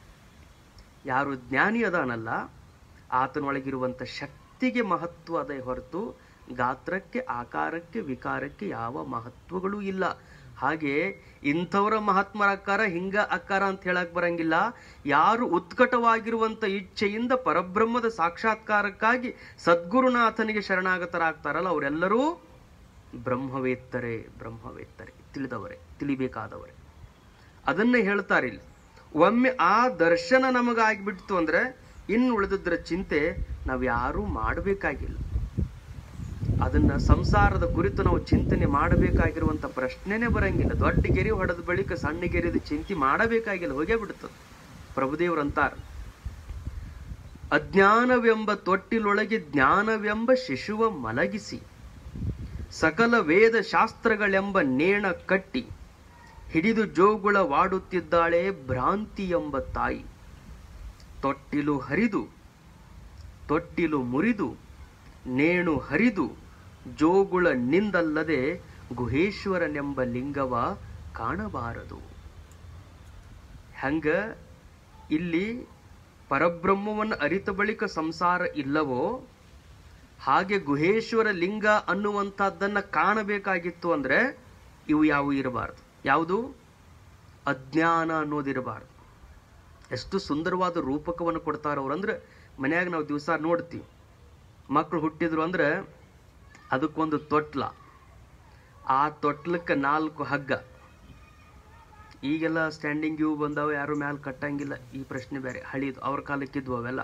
ಯಾರು ಜ್ಞಾನಿ ಅದಾನಲ್ಲ, ಆತನೊಳಗಿರುವಂತ ಶಕ್ತಿಗೆ ಮಹತ್ವ ಅದೇ ಹೊರತು ಗಾತ್ರಕ್ಕೆ, ಆಕಾರಕ್ಕೆ, ವಿಕಾರಕ್ಕೆ ಯಾವ ಮಹತ್ವಗಳೂ ಇಲ್ಲ. ಹಾಗೆ ಇಂಥವರ ಮಹಾತ್ಮರ ಅಕ್ಕಾರ, ಹಿಂಗ ಅಕ್ಕಾರ ಅಂತ ಹೇಳಕ್ ಬರಂಗಿಲ್ಲ. ಯಾರು ಉತ್ಕಟವಾಗಿರುವಂತ ಇಚ್ಛೆಯಿಂದ ಪರಬ್ರಹ್ಮದ ಸಾಕ್ಷಾತ್ಕಾರಕ್ಕಾಗಿ ಸದ್ಗುರುನಾಥನಿಗೆ ಶರಣಾಗತರಾಗ್ತಾರಲ್ಲ, ಅವರೆಲ್ಲರೂ ಬ್ರಹ್ಮವೇತ್ತರೇ, ಬ್ರಹ್ಮವೇತ್ತರೇ, ತಿಳಿದವರೇ, ತಿಳಿಬೇಕಾದವರೇ. ಅದನ್ನ ಹೇಳ್ತಾರೆ ಇಲ್ಲಿ. ಒಮ್ಮೆ ಆ ದರ್ಶನ ನಮಗಾಗಿಬಿಡ್ತು ಅಂದ್ರೆ ಇನ್ನು ಉಳಿದಿದ್ರ ಚಿಂತೆ ನಾವ್ ಯಾರೂ ಮಾಡಬೇಕಾಗಿಲ್ಲ. ಅದನ್ನ ಸಂಸಾರದ ಕುರಿತು ನಾವು ಚಿಂತನೆ ಮಾಡಬೇಕಾಗಿರುವಂತ ಪ್ರಶ್ನೆನೇ ಬರಂಗಿಲ್ಲ. ದೊಡ್ಡ ಗೆರೆ ಹೊಡೆದ ಬಳಿಕ ಸಣ್ಣ ಗೆರೆದ ಚಿಂತೆ ಮಾಡಬೇಕಾಗಿಲ್ಲ, ಹೋಗೇ ಬಿಡುತ್ತದೆ. ಪ್ರಭುದೇವರಂತಾರ, ಅಜ್ಞಾನವೆಂಬ ತೊಟ್ಟಿಲೊಳಗೆ ಜ್ಞಾನವೆಂಬ ಶಿಶುವ ಮಲಗಿಸಿ, ಸಕಲ ವೇದ ಶಾಸ್ತ್ರಗಳೆಂಬ ನೇಣ ಕಟ್ಟಿ, ಹಿಡಿದು ಜೋಗುಳ ವಾಡುತ್ತಿದ್ದಾಳೆ ಭ್ರಾಂತಿ ಎಂಬ ತಾಯಿ. ತೊಟ್ಟಿಲು ಹರಿದು, ತೊಟ್ಟಿಲು ಮುರಿದು, ನೇಣು ಹರಿದು, ಜೋಗುಳ ನಿಂದಲ್ಲದೆ ಗುಹೇಶ್ವರನೆಂಬ ಲಿಂಗವ ಕಾಣಬಾರದು. ಹಂಗ ಇಲ್ಲಿ ಪರಬ್ರಹ್ಮವನ್ನು ಅರಿತ ಬಳಿಕ ಸಂಸಾರ ಇಲ್ಲವೋ, ಹಾಗೆ ಗುಹೇಶ್ವರ ಲಿಂಗ ಅನ್ನುವಂಥದ್ದನ್ನ ಕಾಣಬೇಕಾಗಿತ್ತು ಅಂದ್ರೆ ಇವು ಯಾವು ಇರಬಾರ್ದು. ಯಾವುದು? ಅಜ್ಞಾನ ಅನ್ನೋದಿರಬಾರ್ದು. ಎಷ್ಟು ಸುಂದರವಾದ ರೂಪಕವನ್ನು ಕೊಡ್ತಾರ ಅವ್ರು. ಅಂದ್ರೆ ಮನ್ಯಾಗ ನಾವು ದಿವಸ ನೋಡ್ತೀವಿ, ಮಕ್ಕಳು ಹುಟ್ಟಿದ್ರು ಅಂದ್ರೆ ಅದಕ್ಕೊಂದು ತೊಟ್ಲ, ಆ ತೊಟ್ಲಕ್ಕೆ 4 ಹಗ್ಗ. ಈಗೆಲ್ಲ ಸ್ಟ್ಯಾಂಡಿಂಗ್ ಇವು ಬಂದಾವ, ಯಾರು ಮ್ಯಾಲ ಕಟ್ಟಂಗಿಲ್ಲ. ಈ ಪ್ರಶ್ನೆ ಬೇರೆ, ಹಳಿದು ಅವ್ರ ಕಾಲಕ್ಕಿದ್ವು ಅವೆಲ್ಲ.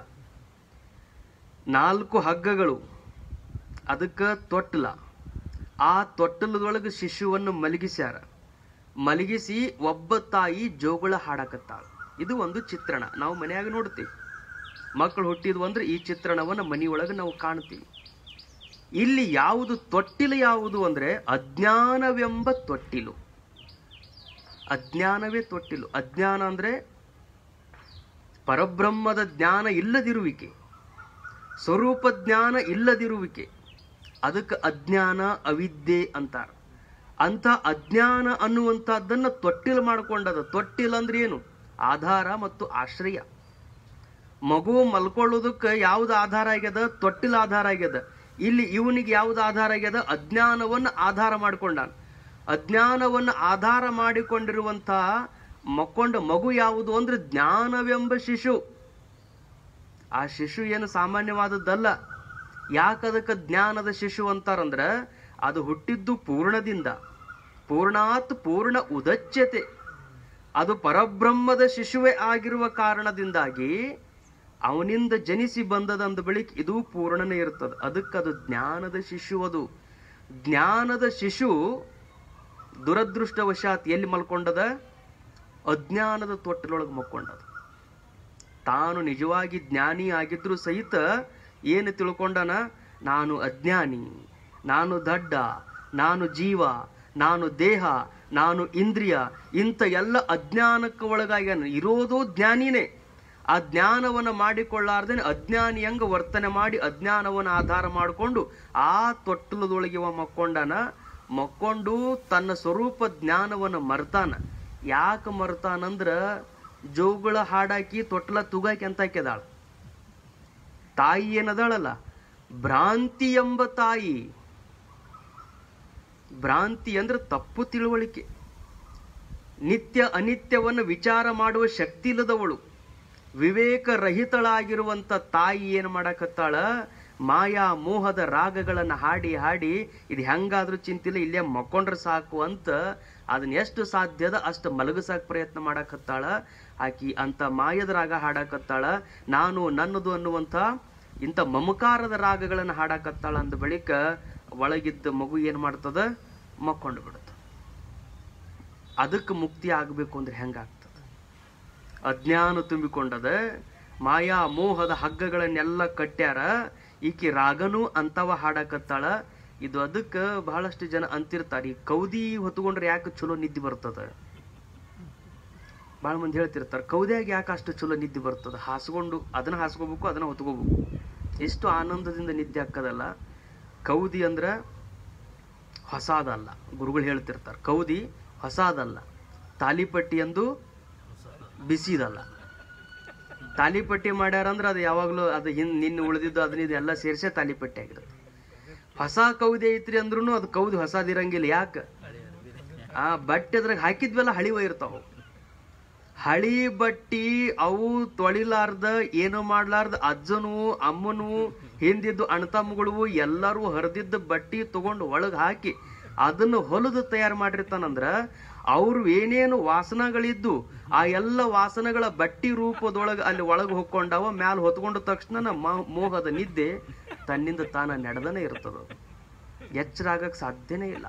4 ಹಗ್ಗಗಳು, ಅದಕ್ಕೆ ತೊಟ್ಲ. ಆ ತೊಟ್ಟಲದೊಳಗೆ ಶಿಶುವನ್ನು ಮಲಗಿಸ್ಯಾರ. ಮಲಗಿಸಿ ಒಬ್ಬ ತಾಯಿ ಜೋಗುಳ ಹಾಡಕತ್ತಾಳ. ಇದು ಒಂದು ಚಿತ್ರಣ ನಾವು ಮನೆಯಾಗ ನೋಡ್ತೀವಿ. ಮಕ್ಕಳು ಹುಟ್ಟಿದ್ವು ಅಂದ್ರೆ ಈ ಚಿತ್ರಣವನ್ನು ಮನೆಯೊಳಗೆ ನಾವು ಕಾಣ್ತೀವಿ. ಇಲ್ಲಿ ಯಾವುದು ತೊಟ್ಟಿಲು ಯಾವುದು ಅಂದ್ರೆ ಅಜ್ಞಾನವೆಂಬ ತೊಟ್ಟಿಲು. ಅಜ್ಞಾನವೇ ತೊಟ್ಟಿಲು. ಅಜ್ಞಾನ ಅಂದ್ರೆ ಪರಬ್ರಹ್ಮದ ಜ್ಞಾನ ಇಲ್ಲದಿರುವಿಕೆ. ಸ್ವರೂಪ ಜ್ಞಾನ ಇಲ್ಲದಿರುವಿಕೆ, ಅದಕ್ಕೆ ಅಜ್ಞಾನ ಅವಿದ್ಯೆ ಅಂತಾರ. ಅಂತ ಅಜ್ಞಾನ ಅನ್ನುವಂಥದ್ದನ್ನು ತೊಟ್ಟಿಲು ಮಾಡ್ಕೊಂಡದ. ತೊಟ್ಟಿಲ್ ಅಂದ್ರೆ ಏನು? ಆಧಾರ ಮತ್ತು ಆಶ್ರಯ. ಮಗು ಮಲ್ಕೊಳ್ಳೋದಕ್ಕೆ ಯಾವ್ದು ಆಧಾರ ಆಗ್ಯದ? ತೊಟ್ಟಿಲ್ ಆಧಾರ ಆಗ್ಯದ. ಇಲ್ಲಿ ಇವನಿಗೆ ಯಾವ್ದು ಆಧಾರ ಆಗ್ಯದ? ಅಜ್ಞಾನವನ್ನು ಆಧಾರ ಮಾಡಿಕೊಂಡಾನ. ಅಜ್ಞಾನವನ್ನು ಆಧಾರ ಮಾಡಿಕೊಂಡಿರುವಂತಹ ಮಕ್ಕೊಂಡ ಮಗು ಯಾವುದು ಅಂದ್ರೆ ಜ್ಞಾನವೆಂಬ ಶಿಶು. ಆ ಶಿಶು ಏನು ಸಾಮಾನ್ಯವಾದದ್ದಲ್ಲ. ಯಾಕದಕ್ಕೆ ಜ್ಞಾನದ ಶಿಶು ಅಂತಾರಂದ್ರ, ಅದು ಹುಟ್ಟಿದ್ದು ಪೂರ್ಣದಿಂದ. ಪೂರ್ಣಾತ್ ಪೂರ್ಣ ಉದಚ್ಯತೆ. ಅದು ಪರಬ್ರಹ್ಮದ ಶಿಶುವೇ ಆಗಿರುವ ಕಾರಣದಿಂದಾಗಿ ಅವನಿಂದ ಜನಿಸಿ ಬಂದದಂದ ಬಳಿಕ ಇದು ಪೂರ್ಣನೇ ಇರ್ತದೆ. ಅದಕ್ಕದು ಜ್ಞಾನದ ಶಿಶು. ಅದು ಜ್ಞಾನದ ಶಿಶು ದುರದೃಷ್ಟವಶಾತ್ ಎಲ್ಲಿ ಮಲ್ಕೊಂಡದ? ಅಜ್ಞಾನದ ತೊಟ್ಟಿಲೊಳಗೆ ಮಲ್ಕೊಂಡದ. ತಾನು ನಿಜವಾಗಿ ಜ್ಞಾನಿ ಆಗಿದ್ರೂ ಸಹಿತ ಏನು ತಿಳ್ಕೊಂಡನ? ನಾನು ಅಜ್ಞಾನಿ, ನಾನು ದಡ್ಡ, ನಾನು ಜೀವ, ನಾನು ದೇಹ, ನಾನು ಇಂದ್ರಿಯ, ಇಂಥ ಎಲ್ಲ ಅಜ್ಞಾನಕ್ಕೆ ಒಳಗಾಗ್ಯಾನ. ಇರೋದು ಜ್ಞಾನಿನೇ. ಆ ಜ್ಞಾನವನ್ನು ಮಾಡಿಕೊಳ್ಳಾರ್ದೇನೆ ಅಜ್ಞಾನಿ ಹಂಗ ವರ್ತನೆ ಮಾಡಿ ಅಜ್ಞಾನವನ್ನು ಆಧಾರ ಮಾಡಿಕೊಂಡು ಆ ತೊಟ್ಟಲದೊಳಗೆ ಮಕ್ಕೊಂಡನ. ಮಕ್ಕೊಂಡು ತನ್ನ ಸ್ವರೂಪ ಜ್ಞಾನವನ್ನು ಮರ್ತಾನ. ಯಾಕೆ ಮರ್ತಾನಂದ್ರ, ಜೋಗುಳ ಹಾಡಾಕಿ ತೊಟ್ಟಲ ತುಗಾಕಿ ಅಂತ ಹಾಕ್ಯದಾಳ. ತಾಯಿ ಏನದಾಳಲ್ಲ, ಭ್ರಾಂತಿ ಎಂಬ ತಾಯಿ. ಭ್ರಾಂತಿ ಅಂದ್ರೆ ತಪ್ಪು ತಿಳುವಳಿಕೆ. ನಿತ್ಯ ಅನಿತ್ಯವನ್ನು ವಿಚಾರ ಮಾಡುವ ಶಕ್ತಿ ಇಲ್ಲದವಳು, ವಿವೇಕರಹಿತಳಾಗಿರುವಂತ ತಾಯಿ ಏನ್ ಮಾಡಕತ್ತಾಳ? ಮಾಯಾ ಮೋಹದ ರಾಗಗಳನ್ನು ಹಾಡಿ ಹಾಡಿ ಇದು ಹೆಂಗಾದ್ರೂ ಚಿಂತಿಲ್ಲ, ಇಲ್ಲೇ ಮಕ್ಕೊಂಡ್ರೆ ಸಾಕು ಅಂತ ಅದನ್ನ ಎಷ್ಟು ಸಾಧ್ಯದ ಅಷ್ಟು ಮಲಗಸಾಕ ಪ್ರಯತ್ನ ಮಾಡಕತ್ತಾಳ ಆಕಿ. ಅಂತ ಮಾಯದ ರಾಗ ಹಾಡಕತ್ತಾಳ. ನಾನು ನನ್ನದು ಅನ್ನುವಂಥ ಇಂಥ ಮಮಕಾರದ ರಾಗಗಳನ್ನು ಹಾಡಕತ್ತಾಳ. ಅಂದ ಬಳಿಕ ಒಳಗಿದ್ದ ಮಗು ಏನ್ ಮಾಡ್ತದ? ಮಕ್ಕೊಂಡು ಬಿಡುತ್ತ. ಅದಕ್ಕೆ ಮುಕ್ತಿ ಆಗಬೇಕು ಅಂದ್ರೆ ಹೆಂಗಾಗ್ತದ? ಅಜ್ಞಾನ ತುಂಬಿಕೊಂಡದ. ಮಾಯಾ ಮೋಹದ ಹಗ್ಗಗಳನ್ನೆಲ್ಲ ಕಟ್ಟ್ಯಾರ. ಈಕಿ ರಾಗನೂ ಅಂತವ ಹಾಡಕತ್ತಾಳ. ಇದು ಅದಕ್ಕೆ ಬಹಳಷ್ಟು ಜನ ಅಂತಿರ್ತಾರೆ, ಈ ಕೌದಿ ಹೊತ್ಕೊಂಡ್ರೆ ಯಾಕೆ ಚಲೋ ನಿದ್ದೆ ಬರ್ತದ? ಬಹಳ ಮಂದಿ ಹೇಳ್ತಿರ್ತಾರೆ, ಕೌದಿಯಾಗ ಯಾಕೆ ಅಷ್ಟು ಚಲೋ ನಿದ್ದೆ ಬರ್ತದ? ಹಾಸ್ಕೊಂಡು ಅದನ್ನ ಹಾಸ್ಕೋಬೇಕು, ಅದನ್ನ ಹೊತ್ಕೋಬೇಕು, ಎಷ್ಟು ಆನಂದದಿಂದ ನಿದ್ದೆ ಹಾಕದಲ್ಲ. ಕೌದಿ ಅಂದ್ರ ಹೊಸಾದಲ್ಲ. ಗುರುಗಳು ಹೇಳ್ತಿರ್ತಾರೆ, ಕೌದಿ ಹೊಸಾದಲ್ಲ. ತಾಲಿಪಟ್ಟಿ ಎಂದು ಬಿಸಿದಲ್ಲ. ತಾಲಿಪಟ್ಟಿ ಮಾಡ್ಯಾರಂದ್ರೆ ಅದು ಯಾವಾಗ್ಲೂ ಅದು ನಿನ್ನೆ ಉಳಿದಿದ್ದು ಅದನ್ನ ಎಲ್ಲ ಸೇರಿಸೇ ತಾಲಿಪಟ್ಟಿ ಆಗಿರುತ್ತೆ. ಹೊಸ ಕೌದಿ ಐತ್ರಿ ಅಂದ್ರೂ ಅದು ಕೌದಿ ಹೊಸದಿರಂಗಿಲ್ಲ. ಯಾಕೆ? ಆ ಬಟ್ಟೆ ಅದ್ರಾಗ ಹಾಕಿದ್ವೆಲ್ಲ ಹಳಿವ ಇರ್ತಾವ. ಹಳಿ ಬಟ್ಟಿ ಅವು ತೊಳಿಲಾರ್ದ ಏನು ಮಾಡ್ಲಾರ್ದ ಅಜ್ಜನು ಅಮ್ಮನು ಹಿಂದಿದ್ದು ಅಣ್ಣತಮ್ಮಗಳು ಎಲ್ಲರೂ ಹರಿದಿದ್ದ ಬಟ್ಟಿ ತಗೊಂಡು ಒಳಗೆ ಹಾಕಿ ಅದನ್ನು ಹೊಲದು ತಯಾರು ಮಾಡಿರ್ತಾನಂದ್ರ ಅವ್ರು ಏನೇನು ವಾಸನಗಳಿದ್ದು ಆ ಎಲ್ಲ ವಾಸನಗಳ ಬಟ್ಟಿ ರೂಪದೊಳಗೆ ಅಲ್ಲಿ ಒಳಗೆ ಹೊಕ್ಕೊಂಡವ. ಮ್ಯಾಲ ಹೊತ್ಕೊಂಡ ತಕ್ಷಣ ಮೋಹದ ನಿದ್ದೆ ತನ್ನಿಂದ ತಾನ ನಡೆದನೇ ಇರ್ತದ. ಎಚ್ಚರ ಆಗಕ್ ಸಾಧ್ಯನೇ ಇಲ್ಲ.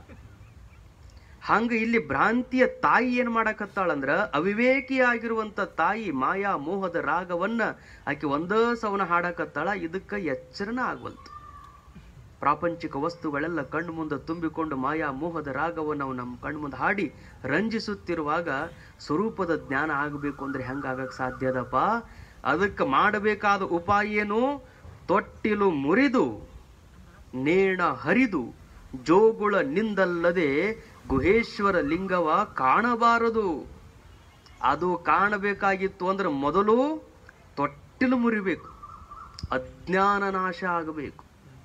ಹಂಗ ಇಲ್ಲಿ ಭ್ರಾಂತಿಯ ತಾಯಿ ಏನ್ ಮಾಡಕತ್ತಾಳಂದ್ರ, ಅವಿವೇಕಿಯಾಗಿರುವಂತ ತಾಯಿ ಮಾಯಾ ಮೋಹದ ರಾಗವನ್ನ ಆಕೆ ಒಂದೇ ಸವನ ಹಾಡಕತ್ತಾಳ. ಇದಕ್ಕ ಎಚ್ಚರನ ಆಗವಲ್ತು. ಪ್ರಾಪಂಚಿಕ ವಸ್ತುಗಳೆಲ್ಲ ಕಣ್ಣು ಮುಂದೆ ತುಂಬಿಕೊಂಡು ಮಾಯಾ ಮೋಹದ ರಾಗವನ್ನು ನಾವು ನಮ್ಮ ಕಣ್ಣು ಮುಂದೆ ಹಾಡಿ ರಂಜಿಸುತ್ತಿರುವಾಗ ಸ್ವರೂಪದ ಜ್ಞಾನ ಆಗಬೇಕು ಅಂದ್ರೆ ಹೆಂಗಾಗಕ್ ಸಾಧ್ಯದಪ್ಪ? ಅದಕ್ಕೆ ಮಾಡಬೇಕಾದ ಉಪಾಯ ಏನು? ತೊಟ್ಟಿಲು ಮುರಿದು ನೇಣ ಹರಿದು ಜೋಗುಳ ನಿಂದಲ್ಲದೆ ಗುಹೇಶ್ವರ ಲಿಂಗವ ಕಾಣಬಾರದು. ಅದು ಕಾಣಬೇಕಾಗಿತ್ತು ಅಂದ್ರೆ ಮೊದಲು ತೊಟ್ಟಿಲು ಮುರಿಬೇಕು. ಅಜ್ಞಾನ ನಾಶ ಆಗಬೇಕು.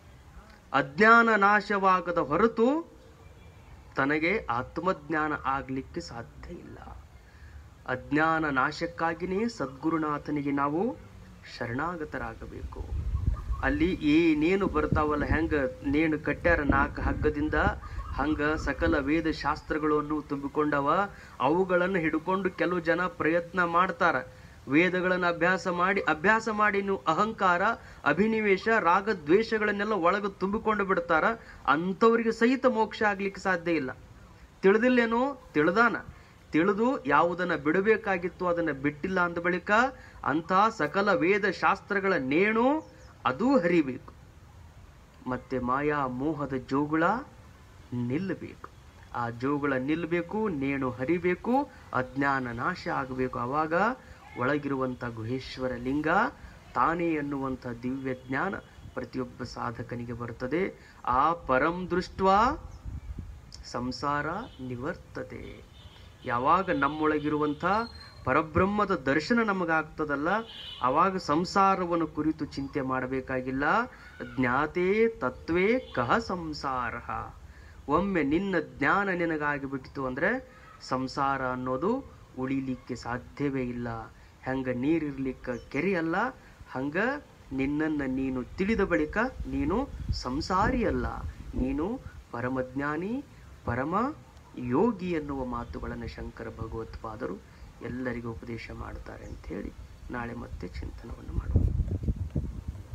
ಅಜ್ಞಾನ ನಾಶವಾಗದ ಹೊರತು ತನಗೆ ಆತ್ಮಜ್ಞಾನ ಆಗ್ಲಿಕ್ಕೆ ಸಾಧ್ಯ ಇಲ್ಲ. ಅಜ್ಞಾನ ನಾಶಕ್ಕಾಗಿಯೇ ಸದ್ಗುರುನಾಥನಿಗೆ ನಾವು ಶರಣಾಗತರಾಗಬೇಕು. ಅಲ್ಲಿ ಏನೇನು ಬರ್ತಾವಲ್ಲ, ಹೆಂಗ ನೇಣು ಕಟ್ಟ್ಯಾರ 4 ಹಗ್ಗದಿಂದ, ಹಂಗ ಸಕಲ ವೇದ ಶಾಸ್ತ್ರಗಳನ್ನು ತುಂಬಿಕೊಂಡವ. ಅವುಗಳನ್ನು ಹಿಡ್ಕೊಂಡು ಕೆಲವು ಜನ ಪ್ರಯತ್ನ ಮಾಡ್ತಾರ. ವೇದಗಳನ್ನು ಅಭ್ಯಾಸ ಮಾಡಿ ನೀವು ಅಹಂಕಾರ, ಅಭಿನಿವೇಶ, ರಾಗ, ದ್ವೇಷಗಳನ್ನೆಲ್ಲ ಒಳಗೆ ತುಂಬಿಕೊಂಡು ಬಿಡ್ತಾರ. ಅಂಥವ್ರಿಗೆ ಸಹಿತ ಮೋಕ್ಷ ಆಗ್ಲಿಕ್ಕೆ ಸಾಧ್ಯ ಇಲ್ಲ. ತಿಳಿದಿಲ್ಲೇನೋ? ತಿಳಿದಾನ. ತಿಳಿದು ಯಾವುದನ್ನ ಬಿಡಬೇಕಾಗಿತ್ತು ಅದನ್ನ ಬಿಟ್ಟಿಲ್ಲ ಅಂದ ಬಳಿಕ ಅಂಥ ಸಕಲ ವೇದ ಶಾಸ್ತ್ರಗಳ ನೇಣು ಅದೂ ಹರಿಬೇಕು. ಮತ್ತೆ ಮಾಯಾ ಮೋಹದ ಜೋಗುಳ ನಿಲ್ಲಬೇಕು. ಆ ಜೋಗುಳ ನಿಲ್ಲಬೇಕು, ನೇಣು ಹರಿಬೇಕು, ಅಜ್ಞಾನ ನಾಶ ಆಗಬೇಕು. ಆವಾಗ ಒಳಗಿರುವಂತ ಗುಹೇಶ್ವರ ಲಿಂಗ ತಾನೇ ಅನ್ನುವಂಥ ದಿವ್ಯ ಜ್ಞಾನ ಪ್ರತಿಯೊಬ್ಬ ಸಾಧಕನಿಗೆ ಬರ್ತದೆ. ಆ ಪರಂ ದೃಷ್ಟ್ವಾ ಸಂಸಾರ ನಿವರ್ತತೆ. ಯಾವಾಗ ನಮ್ಮೊಳಗಿರುವಂಥ ಪರಬ್ರಹ್ಮದ ದರ್ಶನ ನಮಗಾಗ್ತದಲ್ಲ, ಆವಾಗ ಸಂಸಾರವನ್ನು ಕುರಿತು ಚಿಂತೆ ಮಾಡಬೇಕಾಗಿಲ್ಲ. ಜ್ಞಾತೇ ತತ್ವೇ ಕಹ ಸಂಸಾರ. ಒಮ್ಮೆ ನಿನ್ನ ಜ್ಞಾನ ನಿನಗಾಗಿ ಬಿಟ್ಟಿತು ಅಂದರೆ ಸಂಸಾರ ಅನ್ನೋದು ಉಳಿಲಿಕ್ಕೆ ಸಾಧ್ಯವೇ ಇಲ್ಲ. ಹಂಗ ನೀರಿರ್ಲಿಕ್ಕೆ ಕೆರೆಯಲ್ಲ, ಹಂಗ ನಿನ್ನನ್ನು ನೀನು ತಿಳಿದ ಬಳಿಕ ನೀನು ಸಂಸಾರಿ ಅಲ್ಲ, ನೀನು ಪರಮಜ್ಞಾನಿ, ಪರಮ ಯೋಗಿ ಎನ್ನುವ ಮಾತುಗಳನ್ನು ಶಂಕರ ಭಗವತ್ಪಾದರು ಎಲ್ಲರಿಗೂ ಉಪದೇಶ ಮಾಡ್ತಾರೆ ಅಂಥೇಳಿ ನಾಳೆ ಮತ್ತೆ ಚಿಂತನವನ್ನು ಮಾಡೋಣ.